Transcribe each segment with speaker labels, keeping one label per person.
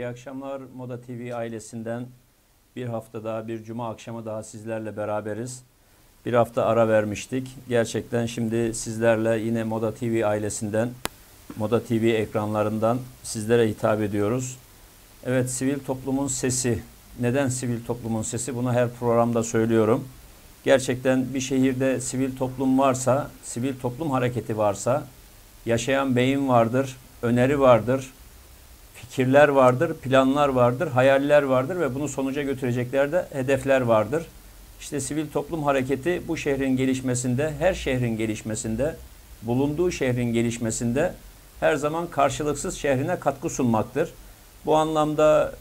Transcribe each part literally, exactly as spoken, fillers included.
Speaker 1: İyi akşamlar Moda T V ailesinden. Bir hafta daha, bir cuma akşamı daha sizlerle beraberiz. Bir hafta ara vermiştik. Gerçekten şimdi sizlerle yine Moda T V ailesinden, Moda T V ekranlarından sizlere hitap ediyoruz. Evet, sivil toplumun sesi. Neden sivil toplumun sesi? Bunu her programda söylüyorum. Gerçekten bir şehirde sivil toplum varsa, sivil toplum hareketi varsa, yaşayan beyin vardır, öneri vardır, fikirler vardır, planlar vardır, hayaller vardır ve bunu sonuca götürecekler de hedefler vardır. İşte sivil toplum hareketi bu şehrin gelişmesinde, her şehrin gelişmesinde, bulunduğu şehrin gelişmesinde her zaman karşılıksız şehrine katkı sunmaktır. Bu anlamda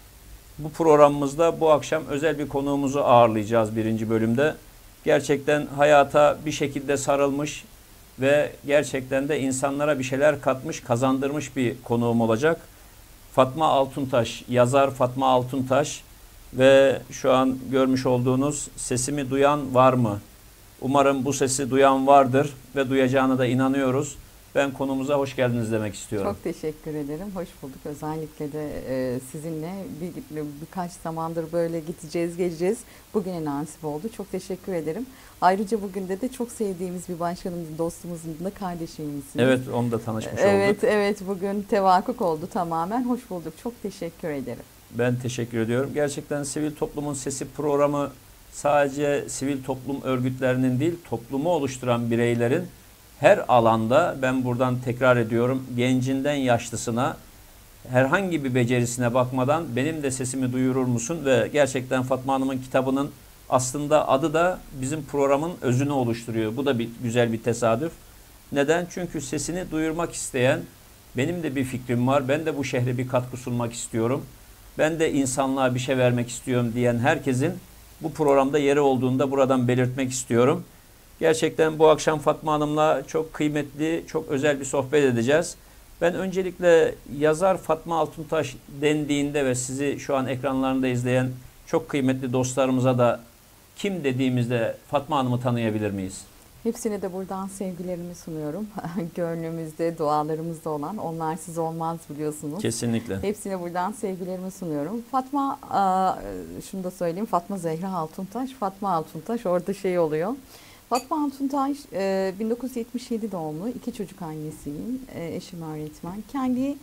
Speaker 1: bu programımızda bu akşam özel bir konuğumuzu ağırlayacağız birinci bölümde. Gerçekten hayata bir şekilde sarılmış ve gerçekten de insanlara bir şeyler katmış, kazandırmış bir konuğum olacak. Fatma Altuntaş, yazar Fatma Altuntaş ve şu an görmüş olduğunuz sesimi duyan var mı? Umarım bu sesi duyan vardır ve duyacağına da inanıyoruz. Ben konumuza hoş geldiniz demek istiyorum.
Speaker 2: Çok teşekkür ederim. Hoş bulduk. Özellikle de e, sizinle bir, birkaç zamandır böyle gideceğiz, geleceğiz. Bugüne nasip oldu. Çok teşekkür ederim. Ayrıca bugün de de çok sevdiğimiz bir başkanımızın, dostumuzun da kardeşimizsiniz.
Speaker 1: Evet, onu da tanışmış
Speaker 2: evet,
Speaker 1: olduk.
Speaker 2: Evet, evet. Bugün tevakuk oldu tamamen. Hoş bulduk. Çok teşekkür ederim.
Speaker 1: Ben teşekkür ediyorum. Gerçekten Sivil Toplumun Sesi programı sadece sivil toplum örgütlerinin değil, toplumu oluşturan bireylerin her alanda, ben buradan tekrar ediyorum, gencinden yaşlısına herhangi bir becerisine bakmadan benim de sesimi duyurur musun? Ve gerçekten Fatma Hanım'ın kitabının aslında adı da bizim programın özünü oluşturuyor. Bu da bir güzel bir tesadüf. Neden? Çünkü sesini duyurmak isteyen, benim de bir fikrim var, ben de bu şehre bir katkı sunmak istiyorum, ben de insanlığa bir şey vermek istiyorum diyen herkesin bu programda yeri olduğunda buradan belirtmek istiyorum. Gerçekten bu akşam Fatma Hanım'la çok kıymetli, çok özel bir sohbet edeceğiz. Ben öncelikle yazar Fatma Altuntaş dendiğinde ve sizi şu an ekranlarında izleyen çok kıymetli dostlarımıza da kim dediğimizde Fatma Hanım'ı tanıyabilir miyiz?
Speaker 2: Hepsine de buradan sevgilerimi sunuyorum. Gönlümüzde, dualarımızda olan, onlarsız olmaz biliyorsunuz.
Speaker 1: Kesinlikle.
Speaker 2: Hepsine buradan sevgilerimi sunuyorum. Fatma, şunu da söyleyeyim, Fatma Zehra Altuntaş, Fatma Altuntaş orada şey oluyor. Fatma Altuntaş bin dokuz yüz yetmiş yedi doğumlu, iki çocuk annesiyim, eşim öğretmen. Kendi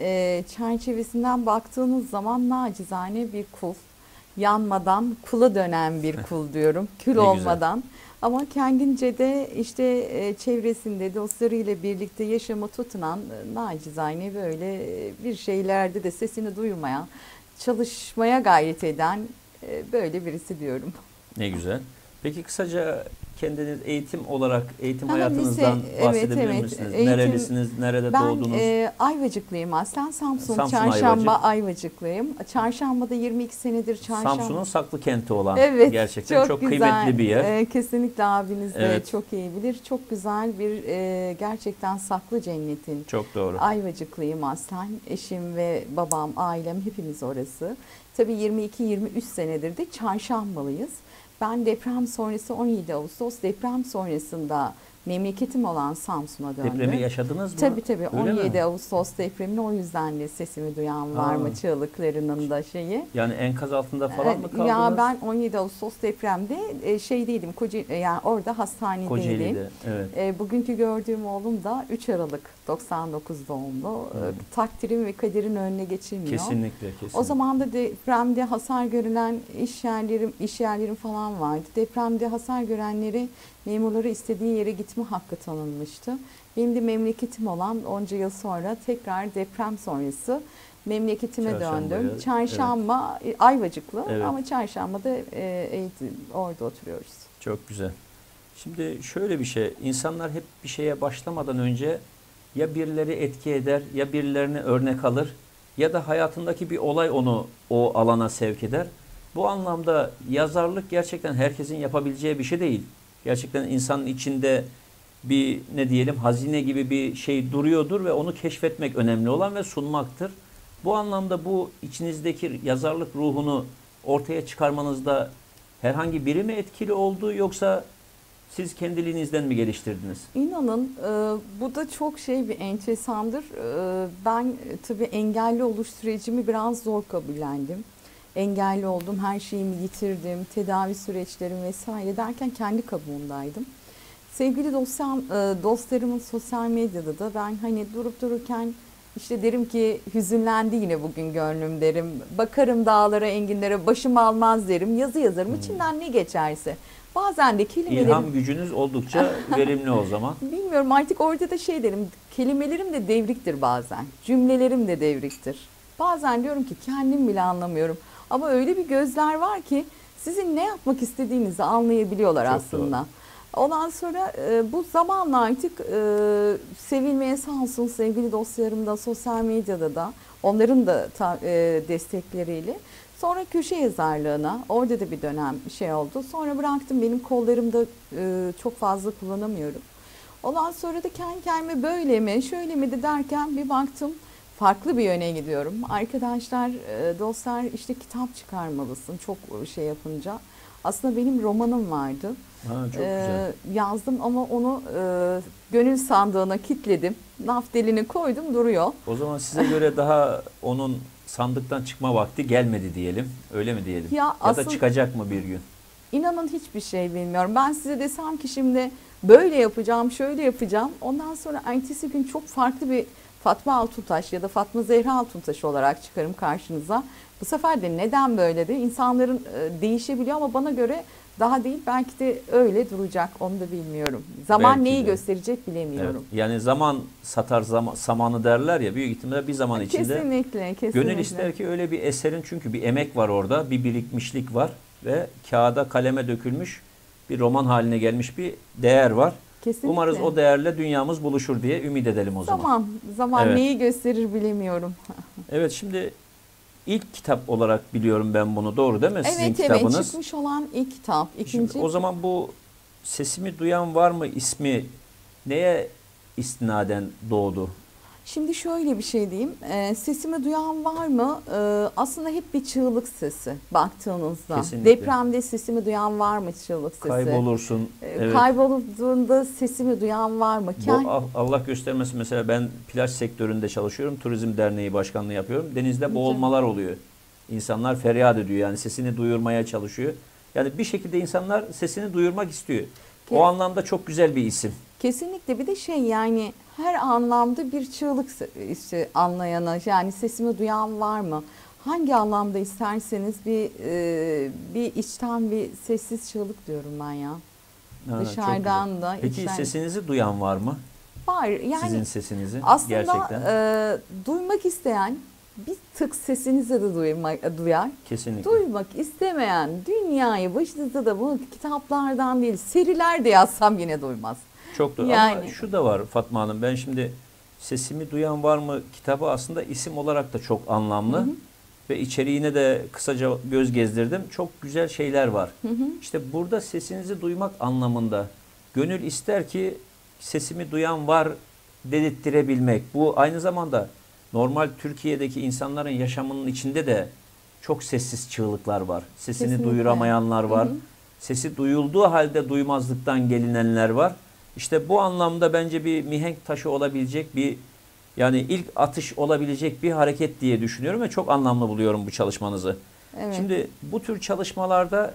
Speaker 2: çerçevesinden baktığınız zaman nacizane bir kul, yanmadan kula dönen bir kul diyorum, kül olmadan. Ama kendince de işte çevresinde dostlarıyla birlikte yaşamı tutunan, nacizane böyle bir şeylerde de sesini duyurmaya, çalışmaya gayret eden böyle birisi diyorum.
Speaker 1: Ne güzel. Peki kısaca kendiniz eğitim olarak, eğitim
Speaker 2: Ha,
Speaker 1: hayatınızdan
Speaker 2: lise,
Speaker 1: bahsedebilir
Speaker 2: evet, evet.
Speaker 1: misiniz?
Speaker 2: Eğitim,
Speaker 1: Nerelisiniz, nerede
Speaker 2: ben,
Speaker 1: doğdunuz?
Speaker 2: Ben e, Ayvacıklıyım aslen. Samsun,
Speaker 1: Samsun
Speaker 2: Çarşamba
Speaker 1: Ayvacık.
Speaker 2: Ayvacıklıyım. Çarşamba'da yirmi iki senedir Çarşamba.
Speaker 1: Samsun'un saklı kenti olan,
Speaker 2: evet,
Speaker 1: gerçekten çok, çok
Speaker 2: güzel.
Speaker 1: kıymetli bir yer.
Speaker 2: E, kesinlikle abiniz de
Speaker 1: evet.
Speaker 2: çok iyi bilir. Çok güzel bir e, gerçekten saklı cennetin.
Speaker 1: Çok doğru.
Speaker 2: Ayvacıklıyım aslen. Eşim ve babam, ailem hepimiz orası. Tabii yirmi iki yirmi üç senedir de Çarşambalıyız. Ben deprem sonrası on yedi Ağustos deprem sonrasında memleketim olan Samsun'a döndüm.
Speaker 1: Depremi yaşadınız mı?
Speaker 2: Tabii tabii.
Speaker 1: Öyle
Speaker 2: on yedi
Speaker 1: mi?
Speaker 2: Ağustos depremini o yüzden de sesimi duyan var mı çığlıklarının da şeyi.
Speaker 1: Yani enkaz altında falan mı kaldınız?
Speaker 2: Ya ben on yedi Ağustos depremde şeydeydim. Koca, yani orada hastanedeydim.
Speaker 1: Kocaeli'de, evet.
Speaker 2: E, bugünkü gördüğüm oğlum da üç Aralık doksan dokuz doğumlu. Hmm. E, takdirin ve kaderin önüne geçilmiyor.
Speaker 1: Kesinlikle, kesinlikle.
Speaker 2: O zaman da depremde hasar görülen iş yerlerim, iş yerlerim falan vardı. Depremde hasar görenleri, memurları istediği yere gitme hakkı tanınmıştı. Benim de memleketim olan onca yıl sonra tekrar deprem sonrası memleketime döndüm. Çarşamba, evet. Ayvacıklı, evet. Ama Çarşamba'da e, eğitim, orada oturuyoruz.
Speaker 1: Çok güzel. Şimdi şöyle bir şey, insanlar hep bir şeye başlamadan önce ya birileri etki eder, ya birilerini örnek alır, ya da hayatındaki bir olay onu o alana sevk eder. Bu anlamda yazarlık gerçekten herkesin yapabileceği bir şey değil. Gerçekten insanın içinde bir ne diyelim hazine gibi bir şey duruyordur ve onu keşfetmek önemli olan ve sunmaktır. Bu anlamda bu içinizdeki yazarlık ruhunu ortaya çıkarmanızda herhangi biri mi etkili oldu, yoksa siz kendiliğinizden mi geliştirdiniz?
Speaker 2: İnanın e, bu da çok şey bir enteresandır. E, ben e, tabii engelli oluş sürecimi biraz zor kabullendim. Engelli oldum, her şeyimi yitirdim, tedavi süreçlerim vesaire derken kendi kabuğundaydım. Sevgili dosyam, e, dostlarımın sosyal medyada da ben hani durup dururken işte derim ki hüzünlendi yine bugün gönlüm derim. Bakarım dağlara, enginlere, başım almaz derim. Yazı yazarım, içimden ne geçerse. Bazen de kelimelerim...
Speaker 1: İlham gücünüz oldukça verimli o zaman.
Speaker 2: Bilmiyorum, artık orada da şey derim, kelimelerim de devriktir bazen. Cümlelerim de devriktir. Bazen diyorum ki kendim bile anlamıyorum. Ama öyle bir gözler var ki sizin ne yapmak istediğinizi anlayabiliyorlar
Speaker 1: Çok
Speaker 2: aslında.
Speaker 1: doğru.
Speaker 2: Ondan sonra e, bu zamanla artık e, sevilmeye sağ olsun sevgili dostlarım da sosyal medyada da onların da ta, e, destekleriyle. Sonra köşe yazarlığına, orada da bir dönem şey oldu. Sonra bıraktım, benim kollarımda e, çok fazla kullanamıyorum. Ondan sonra da kendi kendime böyle mi şöyle mi de derken bir baktım farklı bir yöne gidiyorum. Arkadaşlar, e, dostlar işte kitap çıkarmalısın çok şey yapınca. Aslında benim romanım vardı.
Speaker 1: Ha, çok
Speaker 2: Ee,
Speaker 1: güzel.
Speaker 2: yazdım ama onu e, gönül sandığına kilitledim. Naftalini koydum, duruyor.
Speaker 1: O zaman size göre daha onun sandıktan çıkma vakti gelmedi diyelim. Öyle mi diyelim?
Speaker 2: Ya
Speaker 1: Ya,
Speaker 2: aslında-
Speaker 1: da çıkacak mı bir gün?
Speaker 2: İnanın hiçbir şey bilmiyorum. Ben size desem ki şimdi böyle yapacağım, şöyle yapacağım. Ondan sonra ertesi gün çok farklı bir Fatma Altuntaş ya da Fatma Zehra Altuntaş olarak çıkarım karşınıza. Bu sefer de neden böyle de insanların e, değişebiliyor ama bana göre daha değil. Belki de öyle duracak, onu da bilmiyorum. Zaman
Speaker 1: Belki
Speaker 2: neyi
Speaker 1: de.
Speaker 2: gösterecek bilemiyorum.
Speaker 1: Evet. Yani zaman satar zama, samanı derler ya, büyük ihtimalle bir zaman içinde.
Speaker 2: Kesinlikle, kesinlikle.
Speaker 1: Gönül ister ki öyle bir eserin, çünkü bir emek var orada, bir birikmişlik var ve kağıda kaleme dökülmüş bir roman haline gelmiş bir değer var.
Speaker 2: Kesinlikle.
Speaker 1: Umarız o değerle dünyamız buluşur diye ümit edelim o zaman.
Speaker 2: Zaman, zaman
Speaker 1: Evet.
Speaker 2: neyi gösterir bilemiyorum.
Speaker 1: Evet, şimdi ilk kitap olarak biliyorum ben bunu, doğru değil mi? Sizin
Speaker 2: Evet,
Speaker 1: kitabınız.
Speaker 2: evet, çıkmış olan ilk kitap. İkinci.
Speaker 1: Şimdi o zaman bu Sesimi Duyan Var mı ismi neye istinaden doğdu?
Speaker 2: Şimdi şöyle bir şey diyeyim. Ee, sesimi duyan var mı? Ee, aslında hep bir çığlık sesi baktığınızda.
Speaker 1: Kesinlikle.
Speaker 2: Depremde sesimi duyan var mı çığlık sesi?
Speaker 1: Kaybolursun.
Speaker 2: Ee,
Speaker 1: Evet.
Speaker 2: Kaybolduğunda sesimi duyan var mı?
Speaker 1: Bu
Speaker 2: Kend-
Speaker 1: Al- Allah göstermesin, mesela ben plaj sektöründe çalışıyorum. Turizm Derneği Başkanlığı yapıyorum. Denizde boğulmalar oluyor. İnsanlar feryat ediyor, yani sesini duyurmaya çalışıyor. Yani bir şekilde insanlar sesini duyurmak istiyor. O
Speaker 2: Ke-
Speaker 1: anlamda çok güzel bir isim.
Speaker 2: Kesinlikle, bir de şey yani her anlamda bir çığlık se- işte anlayana, yani sesimi duyan var mı? Hangi anlamda isterseniz bir e, bir içten bir sessiz çığlık diyorum ben ya.
Speaker 1: Ha, çok güzel.
Speaker 2: Dışarıdan da
Speaker 1: Peki
Speaker 2: içten
Speaker 1: sesinizi duyan var mı?
Speaker 2: var. Yani
Speaker 1: Sizin sesinizi
Speaker 2: aslında
Speaker 1: gerçekten.
Speaker 2: e, duymak isteyen bir tık sesinizi de duyma, duyar.
Speaker 1: Kesinlikle.
Speaker 2: Duymak istemeyen dünyayı başınızda da bu kitaplardan değil seriler de yazsam yine duymaz.
Speaker 1: Çok doğru. Ama
Speaker 2: Yani-
Speaker 1: şu da var Fatma Hanım. Ben şimdi Sesimi Duyan Var mı kitabı aslında isim olarak da çok anlamlı.
Speaker 2: Hı hı.
Speaker 1: Ve içeriğine de kısaca göz gezdirdim. Çok güzel şeyler var.
Speaker 2: Hı hı.
Speaker 1: İşte burada sesinizi duymak anlamında gönül ister ki sesimi duyan var dedirttirebilmek. Bu aynı zamanda normal Türkiye'deki insanların yaşamının içinde de çok sessiz çığlıklar var. Sesini
Speaker 2: Kesinlikle.
Speaker 1: duyuramayanlar var.
Speaker 2: Hı hı.
Speaker 1: Sesi duyulduğu halde duymazlıktan gelinenler var. İşte bu anlamda bence bir mihenk taşı olabilecek bir, yani ilk atış olabilecek bir hareket diye düşünüyorum ve çok anlamlı buluyorum bu çalışmanızı.
Speaker 2: Evet.
Speaker 1: Şimdi bu tür çalışmalarda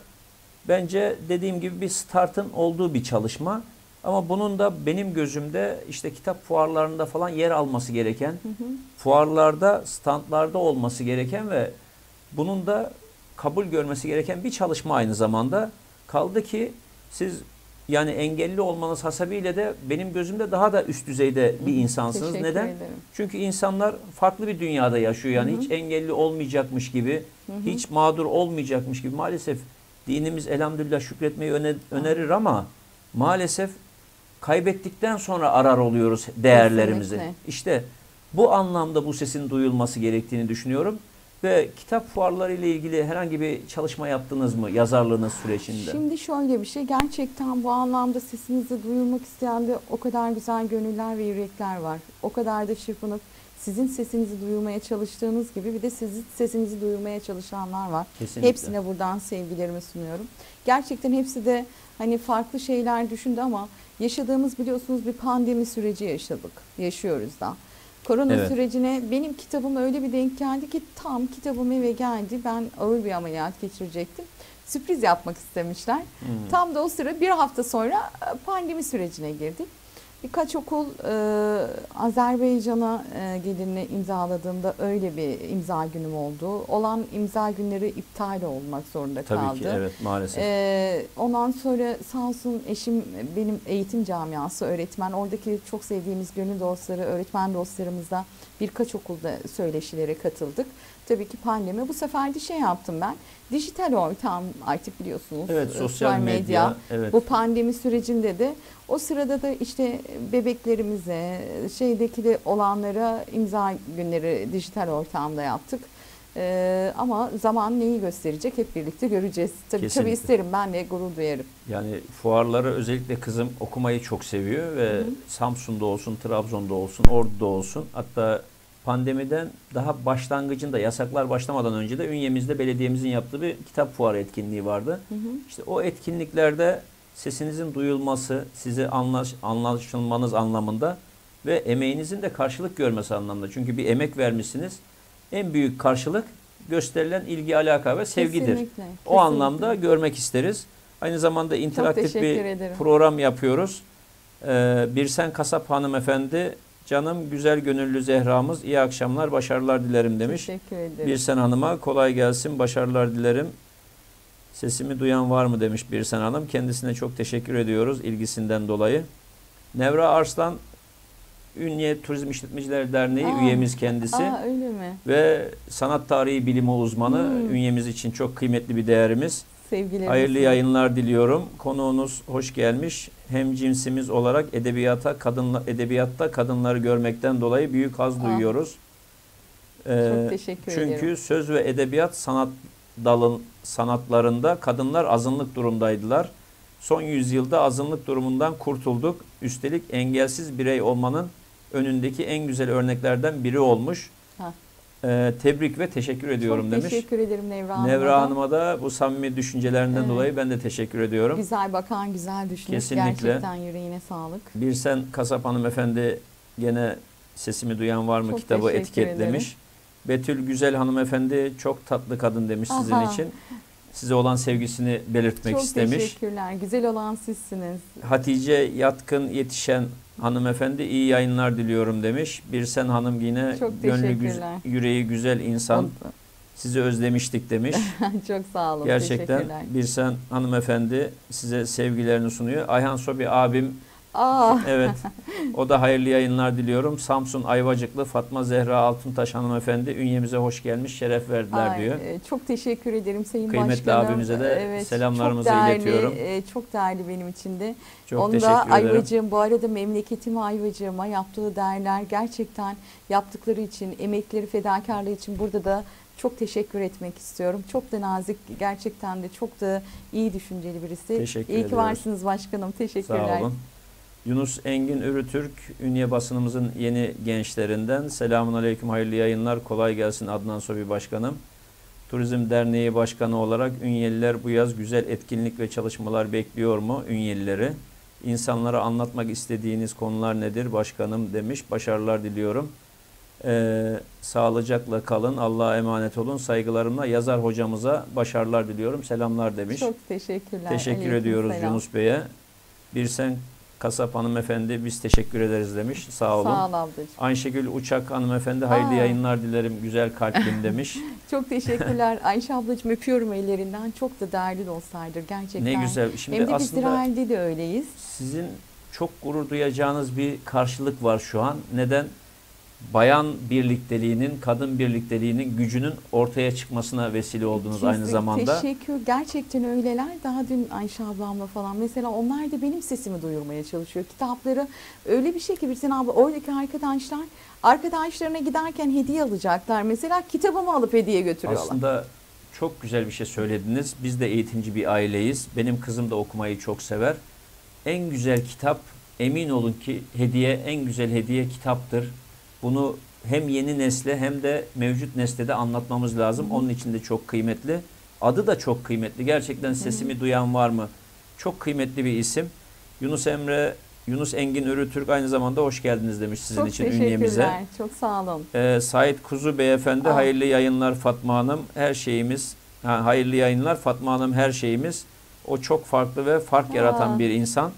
Speaker 1: bence dediğim gibi bir startın olduğu bir çalışma. Ama bunun da benim gözümde işte kitap fuarlarında falan yer alması gereken,
Speaker 2: Hı hı.
Speaker 1: fuarlarda, standlarda olması gereken ve bunun da kabul görmesi gereken bir çalışma aynı zamanda. Kaldı ki siz yani engelli olmanız hasebiyle de benim gözümde daha da üst düzeyde bir insansınız.
Speaker 2: Teşekkür
Speaker 1: Neden?
Speaker 2: ederim.
Speaker 1: Çünkü insanlar farklı bir dünyada yaşıyor. Yani
Speaker 2: Hı hı.
Speaker 1: hiç engelli olmayacakmış gibi,
Speaker 2: Hı hı.
Speaker 1: hiç mağdur olmayacakmış gibi. Maalesef dinimiz elhamdülillah şükretmeyi öne- önerir ama maalesef kaybettikten sonra arar oluyoruz değerlerimizi.
Speaker 2: Kesinlikle.
Speaker 1: İşte bu anlamda bu sesin duyulması gerektiğini düşünüyorum. Ve kitap fuarları ile ilgili herhangi bir çalışma yaptınız mı yazarlığınız sürecinde?
Speaker 2: Şimdi şöyle bir şey, gerçekten bu anlamda sesinizi duyurmak isteyen de o kadar güzel gönüller ve yürekler var. O kadar da çırpınıp sizin sesinizi duyurmaya çalıştığınız gibi bir de sizin sesinizi duyurmaya çalışanlar var.
Speaker 1: Kesinlikle.
Speaker 2: Hepsine buradan sevgilerimi sunuyorum. Gerçekten hepsi de hani farklı şeyler düşündü ama yaşadığımız biliyorsunuz bir pandemi süreci yaşadık. Yaşıyoruz da. Korona
Speaker 1: Evet.
Speaker 2: sürecine benim kitabım öyle bir denk geldi ki tam kitabım eve geldi. Ben ağır bir ameliyat geçirecektim. Sürpriz yapmak istemişler.
Speaker 1: Hmm.
Speaker 2: Tam da o sıra bir hafta sonra pandemi sürecine girdik. Birkaç okul e, Azerbaycan'a e, gelini imzaladığımda öyle bir imza günüm oldu. Olan imza günleri iptal olmak zorunda
Speaker 1: Tabii
Speaker 2: kaldı.
Speaker 1: ki evet, maalesef.
Speaker 2: E, ondan sonra sağ olsun eşim benim eğitim camiası öğretmen. Oradaki çok sevdiğimiz gönül dostları, öğretmen dostlarımızla birkaç okulda söyleşilere katıldık. Tabii ki pandemi. Bu sefer de şey yaptım ben. Dijital ortam artık biliyorsunuz.
Speaker 1: Evet, sosyal medya. Evet.
Speaker 2: Bu pandemi sürecinde de o sırada da işte bebeklerimize, şeydeki de olanlara imza günleri dijital ortamda yaptık. Ee, ama zaman neyi gösterecek hep birlikte göreceğiz. Tabii,
Speaker 1: Kesinlikle.
Speaker 2: tabii isterim, ben de gurur duyarım.
Speaker 1: Yani fuarları özellikle kızım okumayı çok seviyor ve hı hı. Samsun'da olsun, Trabzon'da olsun, Ordu'da olsun. Hatta pandemiden daha başlangıcında, yasaklar başlamadan önce de Ünye'mizde belediyemizin yaptığı bir kitap fuarı etkinliği vardı. Hı hı. İşte o etkinliklerde sesinizin duyulması, sizi anlaş, anlaşılmanız anlamında ve emeğinizin de karşılık görmesi anlamında. Çünkü bir emek vermişsiniz. En büyük karşılık gösterilen ilgi, alaka ve sevgidir.
Speaker 2: Kesinlikle,
Speaker 1: o
Speaker 2: kesinlikle.
Speaker 1: anlamda görmek isteriz. Aynı zamanda interaktif bir
Speaker 2: ederim.
Speaker 1: program yapıyoruz. Ee, Birsen Kasap hanımefendi, canım güzel gönüllü Zehra'mız, iyi akşamlar, başarılar dilerim demiş.
Speaker 2: Teşekkür ederim.
Speaker 1: Birsen Hanım'a kolay gelsin, başarılar dilerim. Sesimi duyan var mı demiş Birsen Hanım. Kendisine çok teşekkür ediyoruz ilgisinden dolayı. Nevra Arslan, Ünye Turizm İşletmeciler Derneği
Speaker 2: aa,
Speaker 1: üyemiz kendisi.
Speaker 2: Aa, öyle mi?
Speaker 1: Ve sanat tarihi bilimi uzmanı. Hmm. Ünyemiz için çok kıymetli bir değerimiz.
Speaker 2: Sevgilerimiz.
Speaker 1: Hayırlı yayınlar diliyorum. Konuğunuz hoş gelmiş. Hem cinsimiz olarak edebiyata, kadınla, edebiyatta kadınları görmekten dolayı büyük haz Aa. duyuyoruz. Ee,
Speaker 2: çok teşekkür
Speaker 1: çünkü
Speaker 2: ederim.
Speaker 1: Çünkü söz ve edebiyat sanat dalın sanatlarında kadınlar azınlık durumdaydılar. Son yüzyılda azınlık durumundan kurtulduk. Üstelik engelsiz birey olmanın önündeki en güzel örneklerden biri olmuş. Ee, tebrik ve teşekkür ediyorum
Speaker 2: Çok
Speaker 1: demiş.
Speaker 2: Çok teşekkür ederim Nevra Hanım'a.
Speaker 1: Nevra Hanım'a da bu samimi düşüncelerinden evet. dolayı ben de teşekkür ediyorum.
Speaker 2: Güzel bakan, güzel düşünmüş.
Speaker 1: Kesinlikle.
Speaker 2: Gerçekten yüreğine sağlık.
Speaker 1: Birsen Kasap hanımefendi gene sesimi duyan var mı
Speaker 2: çok
Speaker 1: kitabı etiketlemiş. Ederim. Betül Güzel hanımefendi çok tatlı kadın demiş Aha. sizin için. Size olan sevgisini belirtmek
Speaker 2: çok
Speaker 1: istemiş.
Speaker 2: Çok teşekkürler. Güzel olan sizsiniz.
Speaker 1: Hatice Yatkın Yetişen hanımefendi iyi yayınlar diliyorum demiş. Birsen Hanım yine gönlü güzel, yüreği güzel insan. Sizi özlemiştik demiş.
Speaker 2: Çok sağ olun.
Speaker 1: Gerçekten Birsen hanımefendi size sevgilerini sunuyor. Ayhan Sobi abim
Speaker 2: Aa.
Speaker 1: evet. O da hayırlı yayınlar diliyorum. Samsun Ayvacıklı Fatma Zehra Altuntaş hanımefendi Ünyemize hoş gelmiş, şeref verdiler
Speaker 2: Ay,
Speaker 1: diyor.
Speaker 2: Çok teşekkür ederim Sayın
Speaker 1: Kıymetli
Speaker 2: Başkanım.
Speaker 1: Kıymetli abimize de evet, selamlarımızı
Speaker 2: çok değerli,
Speaker 1: iletiyorum.
Speaker 2: Çok değerli benim için de.
Speaker 1: Çok
Speaker 2: Onu
Speaker 1: teşekkür
Speaker 2: da
Speaker 1: ederim.
Speaker 2: Ayvacığım, bu arada memleketim Ayvacığıma yaptığı değerler gerçekten yaptıkları için, emekleri, fedakarlığı için burada da çok teşekkür etmek istiyorum. Çok da nazik, gerçekten de çok da iyi düşünceli birisi.
Speaker 1: Teşekkür
Speaker 2: İyi ki
Speaker 1: ediyoruz.
Speaker 2: varsınız başkanım. Teşekkürler.
Speaker 1: Sağ olun. Yunus Engin Ürütürk, Ünye basınımızın yeni gençlerinden. Selamun aleyküm, hayırlı yayınlar, kolay gelsin Adnan Sobi Başkanım. Turizm Derneği Başkanı olarak Ünyeliler bu yaz güzel etkinlik ve çalışmalar bekliyor mu Ünyelileri? İnsanlara anlatmak istediğiniz konular nedir başkanım demiş. Başarılar diliyorum. Ee, sağlıcakla kalın, Allah'a emanet olun. Saygılarımla yazar hocamıza başarılar diliyorum. Selamlar demiş.
Speaker 2: Çok teşekkürler.
Speaker 1: Teşekkür
Speaker 2: Aleyküm
Speaker 1: ediyoruz
Speaker 2: selam.
Speaker 1: Yunus Bey'e. Birsen Kasap hanımefendi biz teşekkür ederiz demiş. Sağ olun.
Speaker 2: Sağ ol ablacığım.
Speaker 1: Ayşegül Uçak hanımefendi hayırlı Aa. yayınlar dilerim güzel kalplim demiş.
Speaker 2: Çok teşekkürler Ayşe ablacığım, öpüyorum ellerinden. Çok da değerli dostlardır gerçekten.
Speaker 1: Ne güzel. Şimdi
Speaker 2: Hem de biz
Speaker 1: aslında
Speaker 2: İsrail'de de öyleyiz.
Speaker 1: Sizin çok gurur duyacağınız bir karşılık var şu an. Neden? Bayan birlikteliğinin, kadın birlikteliğinin gücünün ortaya çıkmasına vesile oldunuz Kesinlikle. aynı zamanda.
Speaker 2: Teşekkür. Gerçekten öyleler. Daha dün Ayşe ablamla falan mesela onlar da benim sesimi duyurmaya çalışıyor. Kitapları öyle bir şey ki Birsen abla, oradaki arkadaşlar arkadaşlarına giderken hediye alacaklar. Mesela kitabımı alıp hediye götürüyorlar.
Speaker 1: Aslında çok güzel bir şey söylediniz. Biz de eğitimci bir aileyiz. Benim kızım da okumayı çok sever. En güzel kitap, emin olun ki hediye, en güzel hediye kitaptır. Bunu hem yeni nesle hem de mevcut nesle de anlatmamız lazım. Hı. Onun için de çok kıymetli. Adı da çok kıymetli. Gerçekten sesimi Hı. duyan var mı? Çok kıymetli bir isim. Yunus Emre, Yunus Engin Ürütürk aynı zamanda hoş geldiniz demiş sizin
Speaker 2: Çok
Speaker 1: için
Speaker 2: teşekkürler.
Speaker 1: ünyemize.
Speaker 2: Çok sağ olun.
Speaker 1: Ee, Sait Kuzu Beyefendi,
Speaker 2: Aa.
Speaker 1: hayırlı yayınlar Fatma Hanım, her şeyimiz, ha, hayırlı yayınlar Fatma Hanım, her şeyimiz. O çok farklı ve fark
Speaker 2: Aa.
Speaker 1: yaratan bir insan.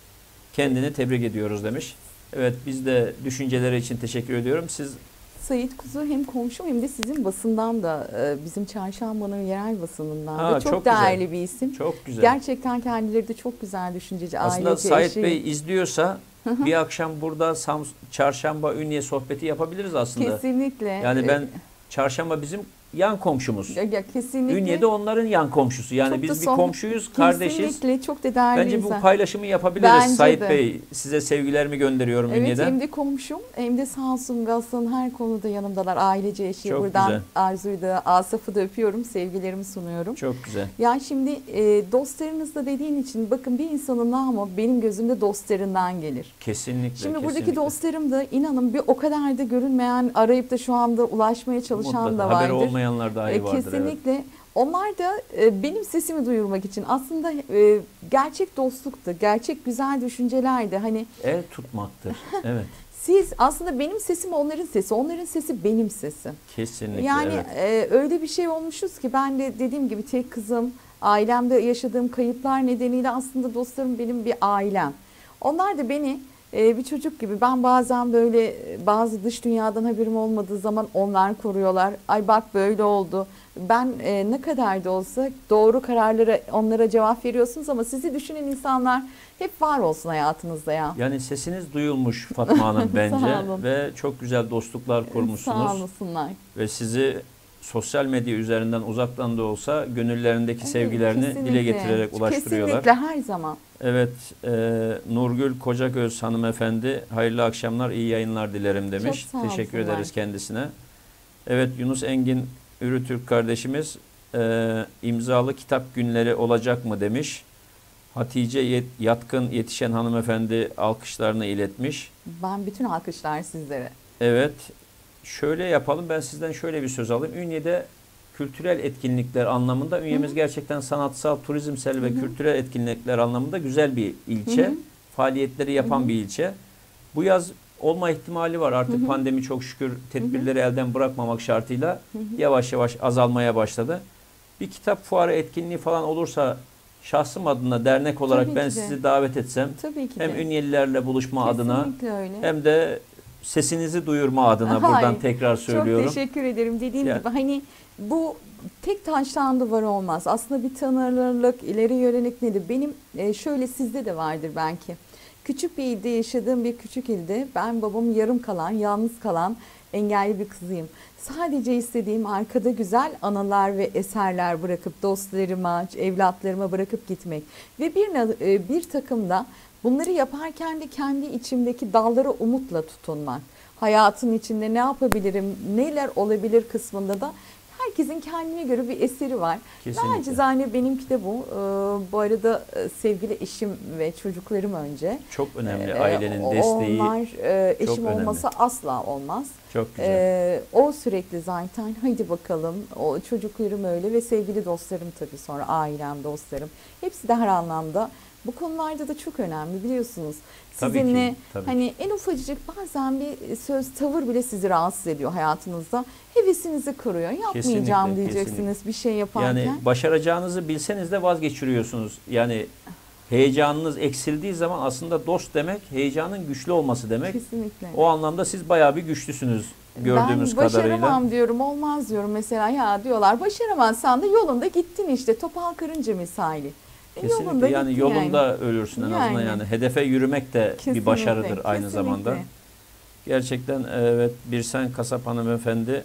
Speaker 1: Kendini tebrik ediyoruz demiş. Evet, biz de düşünceleri için teşekkür ediyorum. Siz
Speaker 2: Sait Kuzu hem komşum hem de sizin basından da e, bizim Çarşamba'nın yerel basınından da
Speaker 1: Aa,
Speaker 2: çok,
Speaker 1: çok
Speaker 2: değerli
Speaker 1: güzel.
Speaker 2: bir isim.
Speaker 1: çok güzel.
Speaker 2: Gerçekten kendileri de çok güzel düşünceci,
Speaker 1: Aslında
Speaker 2: ailece,
Speaker 1: Sait
Speaker 2: eşi.
Speaker 1: Bey izliyorsa bir akşam burada Sam Çarşamba Ünye sohbeti yapabiliriz aslında.
Speaker 2: Kesinlikle.
Speaker 1: Yani ben Çarşamba bizim yan komşumuz.
Speaker 2: Ya, ya kesinlikle.
Speaker 1: Ünye de onların yan komşusu. Yani
Speaker 2: Çok da
Speaker 1: biz bir
Speaker 2: son-
Speaker 1: komşuyuz, kardeşiz.
Speaker 2: Kesinlikle çok da değerli
Speaker 1: Bence
Speaker 2: insan.
Speaker 1: bu paylaşımı yapabiliriz.
Speaker 2: Bence
Speaker 1: Sait
Speaker 2: de.
Speaker 1: Bey, size sevgilerimi gönderiyorum
Speaker 2: Evet,
Speaker 1: Ünye'den.
Speaker 2: hem de komşum hem de sağ olsun Gaz'ın her konuda yanımdalar. Ailece eşi.
Speaker 1: Çok
Speaker 2: Buradan
Speaker 1: güzel.
Speaker 2: Arzu'yu da Asaf'ı da öpüyorum. Sevgilerimi sunuyorum.
Speaker 1: Çok güzel.
Speaker 2: Ya şimdi e, dostlarınız da dediğin için bakın bir insanın namı benim gözümde dostlarından gelir.
Speaker 1: Kesinlikle.
Speaker 2: Şimdi buradaki
Speaker 1: kesinlikle.
Speaker 2: dostlarım da inanın bir o kadar da görünmeyen, arayıp da şu anda ulaşmaya çalışan
Speaker 1: Mutlaka.
Speaker 2: da vardır.
Speaker 1: Haberi olmayanlar dahi
Speaker 2: E,
Speaker 1: vardır. Evet.
Speaker 2: Kesinlikle. Onlar da e, benim sesimi duyurmak için aslında e, gerçek dostluktu, gerçek güzel düşüncelerdi. Hani
Speaker 1: El tutmaktır. Evet.
Speaker 2: siz aslında benim sesim onların sesi, onların sesi benim sesim.
Speaker 1: Kesinlikle.
Speaker 2: Yani
Speaker 1: evet.
Speaker 2: e, öyle bir şey olmuşuz ki ben de dediğim gibi tek kızım, ailemde yaşadığım kayıplar nedeniyle aslında dostlarım benim bir ailem. Onlar da beni e, bir çocuk gibi, ben bazen böyle e, bazı dış dünyadan haberim olmadığı zaman onlar koruyorlar. Ay bak böyle oldu. Ben e, ne kadar da olsa doğru kararlara onlara cevap veriyorsunuz ama sizi düşünen insanlar hep var olsun hayatınızda ya.
Speaker 1: Yani sesiniz duyulmuş Fatma Hanım bence
Speaker 2: Sağ olun.
Speaker 1: ve çok güzel dostluklar kurmuşsunuz.
Speaker 2: Sağ olasınlar.
Speaker 1: Ve sizi sosyal medya üzerinden uzaktan da olsa gönüllerindeki
Speaker 2: Evet,
Speaker 1: sevgilerini dile
Speaker 2: kesinlikle.
Speaker 1: getirerek ulaştırıyorlar.
Speaker 2: Kesinlikle her zaman.
Speaker 1: Evet, e, Nurgül Kocagöz hanımefendi hayırlı akşamlar, iyi yayınlar dilerim demiş.
Speaker 2: Çok sağ
Speaker 1: Teşekkür
Speaker 2: olsunlar.
Speaker 1: ederiz kendisine. Evet, Yunus Engin Ürütürk kardeşimiz e, imzalı kitap günleri olacak mı demiş. Hatice Yet, Yatkın Yetişen hanımefendi alkışlarını iletmiş.
Speaker 2: Ben bütün alkışlar sizlere.
Speaker 1: Evet, şöyle yapalım, ben sizden şöyle bir söz alayım. Ünye'de kültürel etkinlikler anlamında Ünyemiz
Speaker 2: Hı hı.
Speaker 1: gerçekten sanatsal, turizmsel ve
Speaker 2: Hı hı.
Speaker 1: kültürel etkinlikler anlamında güzel bir ilçe.
Speaker 2: Hı hı.
Speaker 1: Faaliyetleri yapan
Speaker 2: Hı hı.
Speaker 1: bir ilçe. Bu yaz olma ihtimali var. Artık
Speaker 2: Hı hı.
Speaker 1: pandemi çok şükür tedbirleri elden bırakmamak şartıyla
Speaker 2: Hı hı.
Speaker 1: yavaş yavaş azalmaya başladı. Bir kitap fuarı etkinliği falan olursa şahsım adına dernek olarak
Speaker 2: Tabii
Speaker 1: ben
Speaker 2: ki de.
Speaker 1: sizi davet etsem
Speaker 2: Tabii ki
Speaker 1: hem
Speaker 2: de.
Speaker 1: Ünyelilerle buluşma adına
Speaker 2: Kesinlikle öyle.
Speaker 1: hem de sesinizi duyurma adına
Speaker 2: Ay,
Speaker 1: buradan tekrar söylüyorum.
Speaker 2: Çok teşekkür ederim. Dediğim
Speaker 1: Ya-
Speaker 2: gibi hani bu tek taştan duvar olmaz. Aslında bir tanırlık, ileri yönelik nedir? Benim e, şöyle sizde de vardır belki. Küçük bir ilde yaşadığım bir küçük ilde ben babam yarım kalan, yalnız kalan engelli bir kızıyım. Sadece istediğim arkada güzel anılar ve eserler bırakıp dostlarıma, evlatlarıma bırakıp gitmek. Ve bir, e, bir takımda bunları yaparken de kendi içimdeki dallara umutla tutunmak. Hayatın içinde ne yapabilirim, neler olabilir kısmında da herkesin kendine göre bir eseri var.
Speaker 1: Kesinlikle.
Speaker 2: Nacizane benimki de bu. Ee, bu arada e, sevgili eşim ve çocuklarım önce.
Speaker 1: Çok önemli
Speaker 2: Ee,
Speaker 1: ailenin
Speaker 2: o-
Speaker 1: desteği.
Speaker 2: Onlar e,
Speaker 1: çok
Speaker 2: eşim
Speaker 1: önemli.
Speaker 2: olmasa asla olmaz.
Speaker 1: Çok güzel.
Speaker 2: Ee, o sürekli zaten haydi bakalım, o çocuklarım öyle ve sevgili dostlarım tabii, sonra ailem, dostlarım. Hepsi de her anlamda. Bu konularda da çok önemli biliyorsunuz.
Speaker 1: Tabii
Speaker 2: Sizinle
Speaker 1: ki, tabii
Speaker 2: hani en ufacık bazen bir söz, tavır bile sizi rahatsız ediyor hayatınızda. Hevesinizi kırıyor. Yapmayacağım
Speaker 1: Kesinlikle,
Speaker 2: diyeceksiniz
Speaker 1: kesinlikle.
Speaker 2: bir şey yaparken.
Speaker 1: Yani başaracağınızı bilseniz de vazgeçiriyorsunuz. Yani heyecanınız eksildiği zaman aslında dost demek heyecanın güçlü olması demek.
Speaker 2: Kesinlikle.
Speaker 1: O anlamda siz bayağı bir güçlüsünüz gördüğümüz
Speaker 2: ben
Speaker 1: kadarıyla.
Speaker 2: başaramam diyorum, olmaz diyorum mesela, ya diyorlar başaramazsan da yolunda gittin işte, topal karınca misali. E,
Speaker 1: Kesinlikle,
Speaker 2: yolunda
Speaker 1: yani
Speaker 2: gittin
Speaker 1: yolunda
Speaker 2: yani.
Speaker 1: ölürsün en
Speaker 2: Yani.
Speaker 1: azından, yani hedefe yürümek de
Speaker 2: Kesinlikle,
Speaker 1: bir başarıdır aynı
Speaker 2: kesinlikle.
Speaker 1: zamanda. Gerçekten evet, Birsen Kasap hanımefendi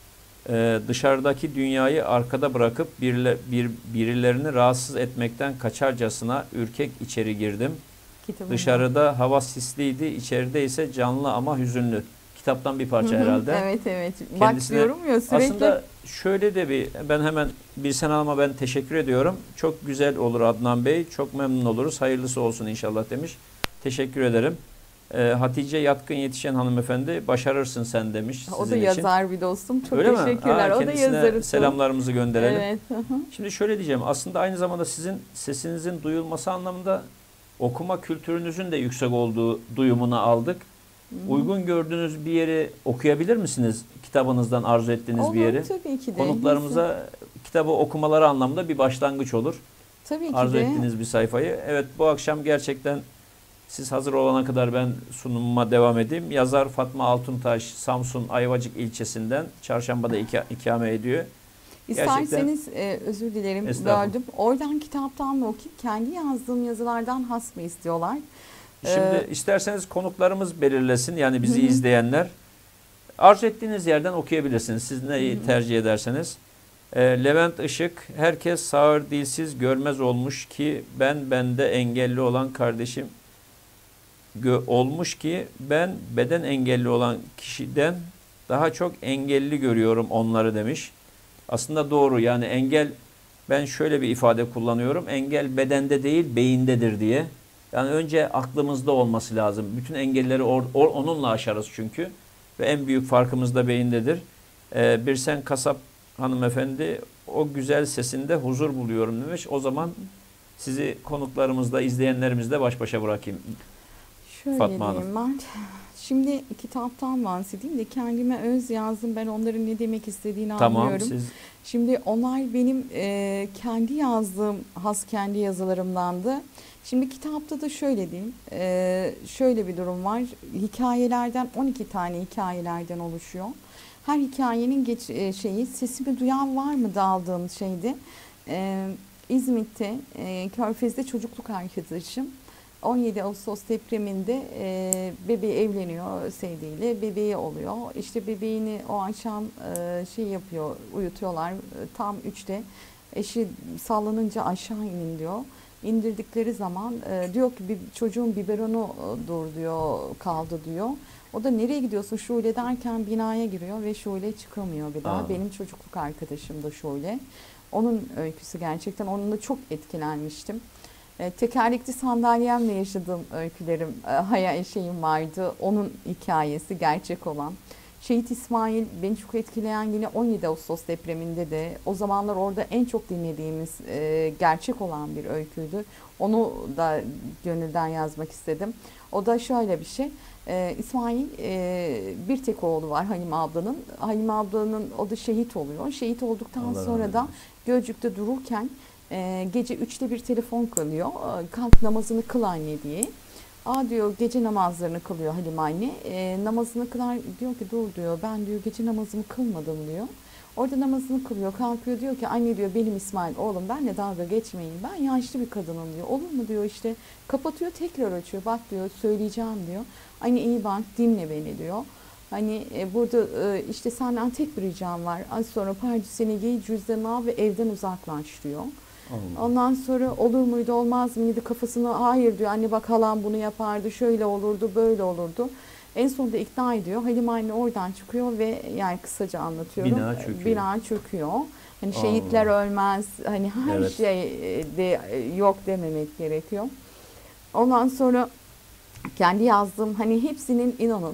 Speaker 1: e, dışarıdaki dünyayı arkada bırakıp birle, bir, birilerini rahatsız etmekten kaçarcasına ürkek içeri girdim.
Speaker 2: Kitabında.
Speaker 1: Dışarıda hava sisliydi, içeride ise canlı ama hüzünlü. Kitaptan bir parça
Speaker 2: Hı hı,
Speaker 1: herhalde.
Speaker 2: Evet evet.
Speaker 1: Kendisine-
Speaker 2: Bak diyorum ya sürekli.
Speaker 1: Aslında şöyle de bir, ben hemen Birsen Hanım'a ben teşekkür ediyorum. Çok güzel olur Adnan Bey, çok memnun oluruz. Hayırlısı olsun inşallah demiş. Teşekkür ederim. E, Hatice Yatkın Yetişen hanımefendi, başarırsın sen demiş sizin
Speaker 2: O da
Speaker 1: için.
Speaker 2: yazar bir dostum. Çok
Speaker 1: Öyle mi?
Speaker 2: teşekkürler.
Speaker 1: Aa,
Speaker 2: o da
Speaker 1: kendisine
Speaker 2: yazarı.
Speaker 1: selamlarımızı gönderelim.
Speaker 2: Evet.
Speaker 1: Şimdi şöyle diyeceğim. Aslında aynı zamanda sizin sesinizin duyulması anlamında okuma kültürünüzün de yüksek olduğu duyumunu aldık. Hı-hı. Uygun gördüğünüz bir yeri okuyabilir misiniz? Kitabınızdan arzu ettiğiniz
Speaker 2: Olur,
Speaker 1: bir yeri.
Speaker 2: Tabii ki de.
Speaker 1: Konuklarımıza Neyse. kitabı okumaları anlamında bir başlangıç olur.
Speaker 2: Tabii ki
Speaker 1: arzu
Speaker 2: de.
Speaker 1: ettiğiniz bir sayfayı. Evet, bu akşam gerçekten siz hazır olana kadar ben sunumuma devam edeyim. Yazar Fatma Altuntaş, Samsun Ayvacık ilçesinden Çarşamba'da ika, ikame ediyor.
Speaker 2: İsterseniz e, özür dilerim böldüm. Oradan kitaptan mı okuyup kendi yazdığım yazılardan has mı istiyorlar?
Speaker 1: Şimdi
Speaker 2: ee,
Speaker 1: isterseniz konuklarımız belirlesin, yani bizi izleyenler. Arzu ettiğiniz yerden okuyabilirsiniz. Siz neyi tercih ederseniz. E, Levent Işık, herkes sağır dilsiz görmez olmuş ki ben bende engelli olan kardeşim gö olmuş ki ben beden engelli olan kişiden daha çok engelli görüyorum onları demiş. Aslında doğru, yani engel, ben şöyle bir ifade kullanıyorum. Engel bedende değil beyindedir diye. Yani önce aklımızda olması lazım. Bütün engelleri or, or, onunla aşarız çünkü. Ve en büyük farkımız da beyindedir. Ee, Birsen Kasap hanımefendi, o güzel sesinde huzur buluyorum demiş. O zaman sizi konuklarımızla, izleyenlerimizle baş başa bırakayım.
Speaker 2: Şöyle
Speaker 1: Fatma Hanım.
Speaker 2: diyeyim ben. Şimdi kitaptan bahsedeyim de kendime öz yazdım. Ben onların ne demek istediğini
Speaker 1: tamam,
Speaker 2: anlıyorum.
Speaker 1: Siz...
Speaker 2: Şimdi onlar benim e, kendi yazdığım, has kendi yazılarımdandı. Şimdi kitapta da şöyle diyeyim. E, şöyle bir durum var. Hikayelerden, on iki tane hikayelerden oluşuyor. Her hikayenin geç, e, şeyi, sesimi duyan var mı daldığım şeydi. E, İzmit'te, e, Körfez'de çocukluk arkadaşım. on yedi Ağustos depreminde e, bebeği evleniyor sevdiğiyle, bebeği oluyor. İşte bebeğini o akşam e, şey yapıyor, uyutuyorlar. Tam üçte eşi sallanınca aşağı inin diyor. İndirdikleri zaman e, diyor ki bir çocuğun biberonu dur diyor, kaldı diyor. O da nereye gidiyorsun Şule derken binaya giriyor ve Şule çıkamıyor bir daha. Aa. Benim çocukluk arkadaşım da Şule. Onun öyküsü gerçekten, onunla çok etkilenmiştim. E, tekerlekli sandalyemle yaşadığım öykülerim, e, hayal şeyim vardı. Onun hikayesi gerçek olan. Şehit İsmail beni çok etkileyen yine on yedi Ağustos depreminde de o zamanlar orada en çok dinlediğimiz e, gerçek olan bir öyküydü. Onu da gönülden yazmak istedim. O da şöyle bir şey. E, İsmail e, bir tek oğlu var Halime ablanın. Halime ablanın o da şehit oluyor. Şehit olduktan Allah sonra Allah. da Gölcük'te dururken e, gece üçte bir telefon kalıyor. Kalk namazını kıl anne diye. Aa diyor, gece namazlarını kılıyor Halime anne. E, namazını kılar, diyor ki dur diyor, ben diyor gece namazımı kılmadım diyor. Orada namazını kılıyor, kalkıyor, diyor ki anne diyor benim İsmail oğlum, benle dalga geçmeyin, ben yaşlı bir kadınım diyor. Olur mu diyor, işte kapatıyor, tekrar açıyor, bak diyor söyleyeceğim diyor. Anne iyi bak, dinle beni diyor. Hani e, burada e, işte senden tek bir ricam var, az sonra pardüseni giy, cüzdanını al ve evden uzaklaş diyor. Allah. Ondan sonra olur muydu olmaz mıydı kafasına, hayır diyor anne bak halam bunu yapardı, şöyle olurdu böyle olurdu. En sonunda ikna ediyor. Halime anne oradan çıkıyor ve yani kısaca anlatıyorum.
Speaker 1: Bina çöküyor.
Speaker 2: Bina çöküyor. Hani şehitler Allah. ölmez. Hani her evet. şey de yok dememek gerekiyor. Ondan sonra kendi yazdığım hani hepsinin inanın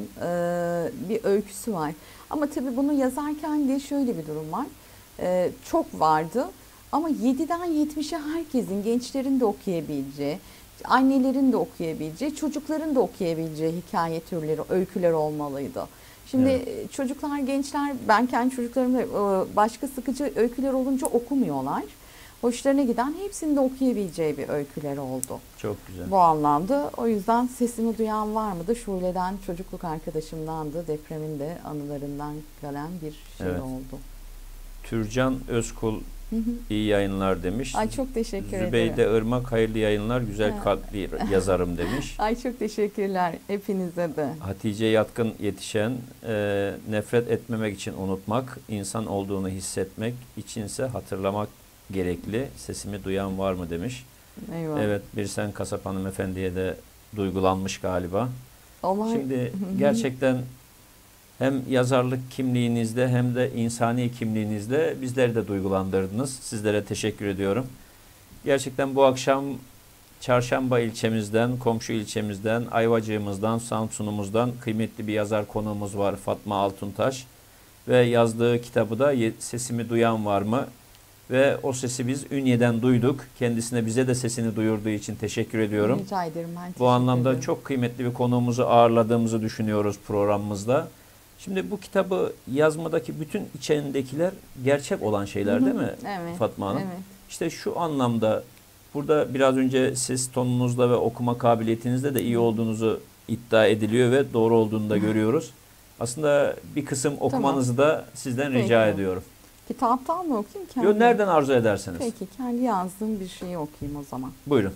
Speaker 2: bir öyküsü var. Ama tabii bunu yazarken de şöyle bir durum var. Çok vardı. Ama yediden yetmişe herkesin, gençlerin de okuyabileceği, annelerin de okuyabileceği, çocukların da okuyabileceği hikaye türleri, öyküler olmalıydı. Şimdi evet. çocuklar, gençler, ben kendi çocuklarımla başka sıkıcı öyküler olunca okumuyorlar. Hoşlarına giden hepsini de okuyabileceği bir öyküler oldu.
Speaker 1: Çok güzel.
Speaker 2: Bu anlamda o yüzden sesimi duyan var mıydı? Şule'den, çocukluk arkadaşımdandı, depremin de anılarından gelen bir şey evet. oldu.
Speaker 1: Türcan Özkul iyi yayınlar demiş.
Speaker 2: Ay çok teşekkür ederim.
Speaker 1: Zübeyde Irmak hayırlı yayınlar, güzel kalpli yazarım demiş.
Speaker 2: Ay çok teşekkürler hepinize de.
Speaker 1: Hatice Yatkın Yetişen, e, nefret etmemek için unutmak, insan olduğunu hissetmek içinse hatırlamak gerekli. Sesimi duyan var mı demiş.
Speaker 2: Eyvallah.
Speaker 1: Evet, Birsen Kasap hanımefendiye de duygulanmış galiba.
Speaker 2: Olay.
Speaker 1: Şimdi gerçekten hem yazarlık kimliğinizde hem de insani kimliğinizde bizleri de duygulandırdınız. Sizlere teşekkür ediyorum. Gerçekten bu akşam Çarşamba ilçemizden, komşu ilçemizden, Ayvacık'ımızdan, Samsun'umuzdan kıymetli bir yazar konuğumuz var, Fatma Altuntaş. Ve yazdığı kitabı da Sesimi Duyan Var mı? Ve o sesi biz Ünye'den duyduk. Kendisine bize de sesini duyurduğu için teşekkür ediyorum.
Speaker 2: Rica ederim. Ben teşekkür
Speaker 1: Bu anlamda
Speaker 2: ederim.
Speaker 1: çok kıymetli bir konuğumuzu ağırladığımızı düşünüyoruz programımızda. Şimdi bu kitabı yazmadaki bütün içerindekiler gerçek olan şeyler, değil mi
Speaker 2: Evet,
Speaker 1: Fatma Hanım?
Speaker 2: evet.
Speaker 1: İşte şu anlamda burada biraz önce ses tonunuzda ve okuma kabiliyetinizde de iyi olduğunuzu iddia ediliyor ve doğru olduğunu da görüyoruz. Aslında bir kısım okumanızı tamam. da sizden
Speaker 2: Peki.
Speaker 1: rica ediyorum.
Speaker 2: Kitaptan mı okuyayım? Kendi...
Speaker 1: Yo, nereden arzu ederseniz.
Speaker 2: Peki, kendi yazdığım bir şeyi okuyayım o zaman.
Speaker 1: Buyurun.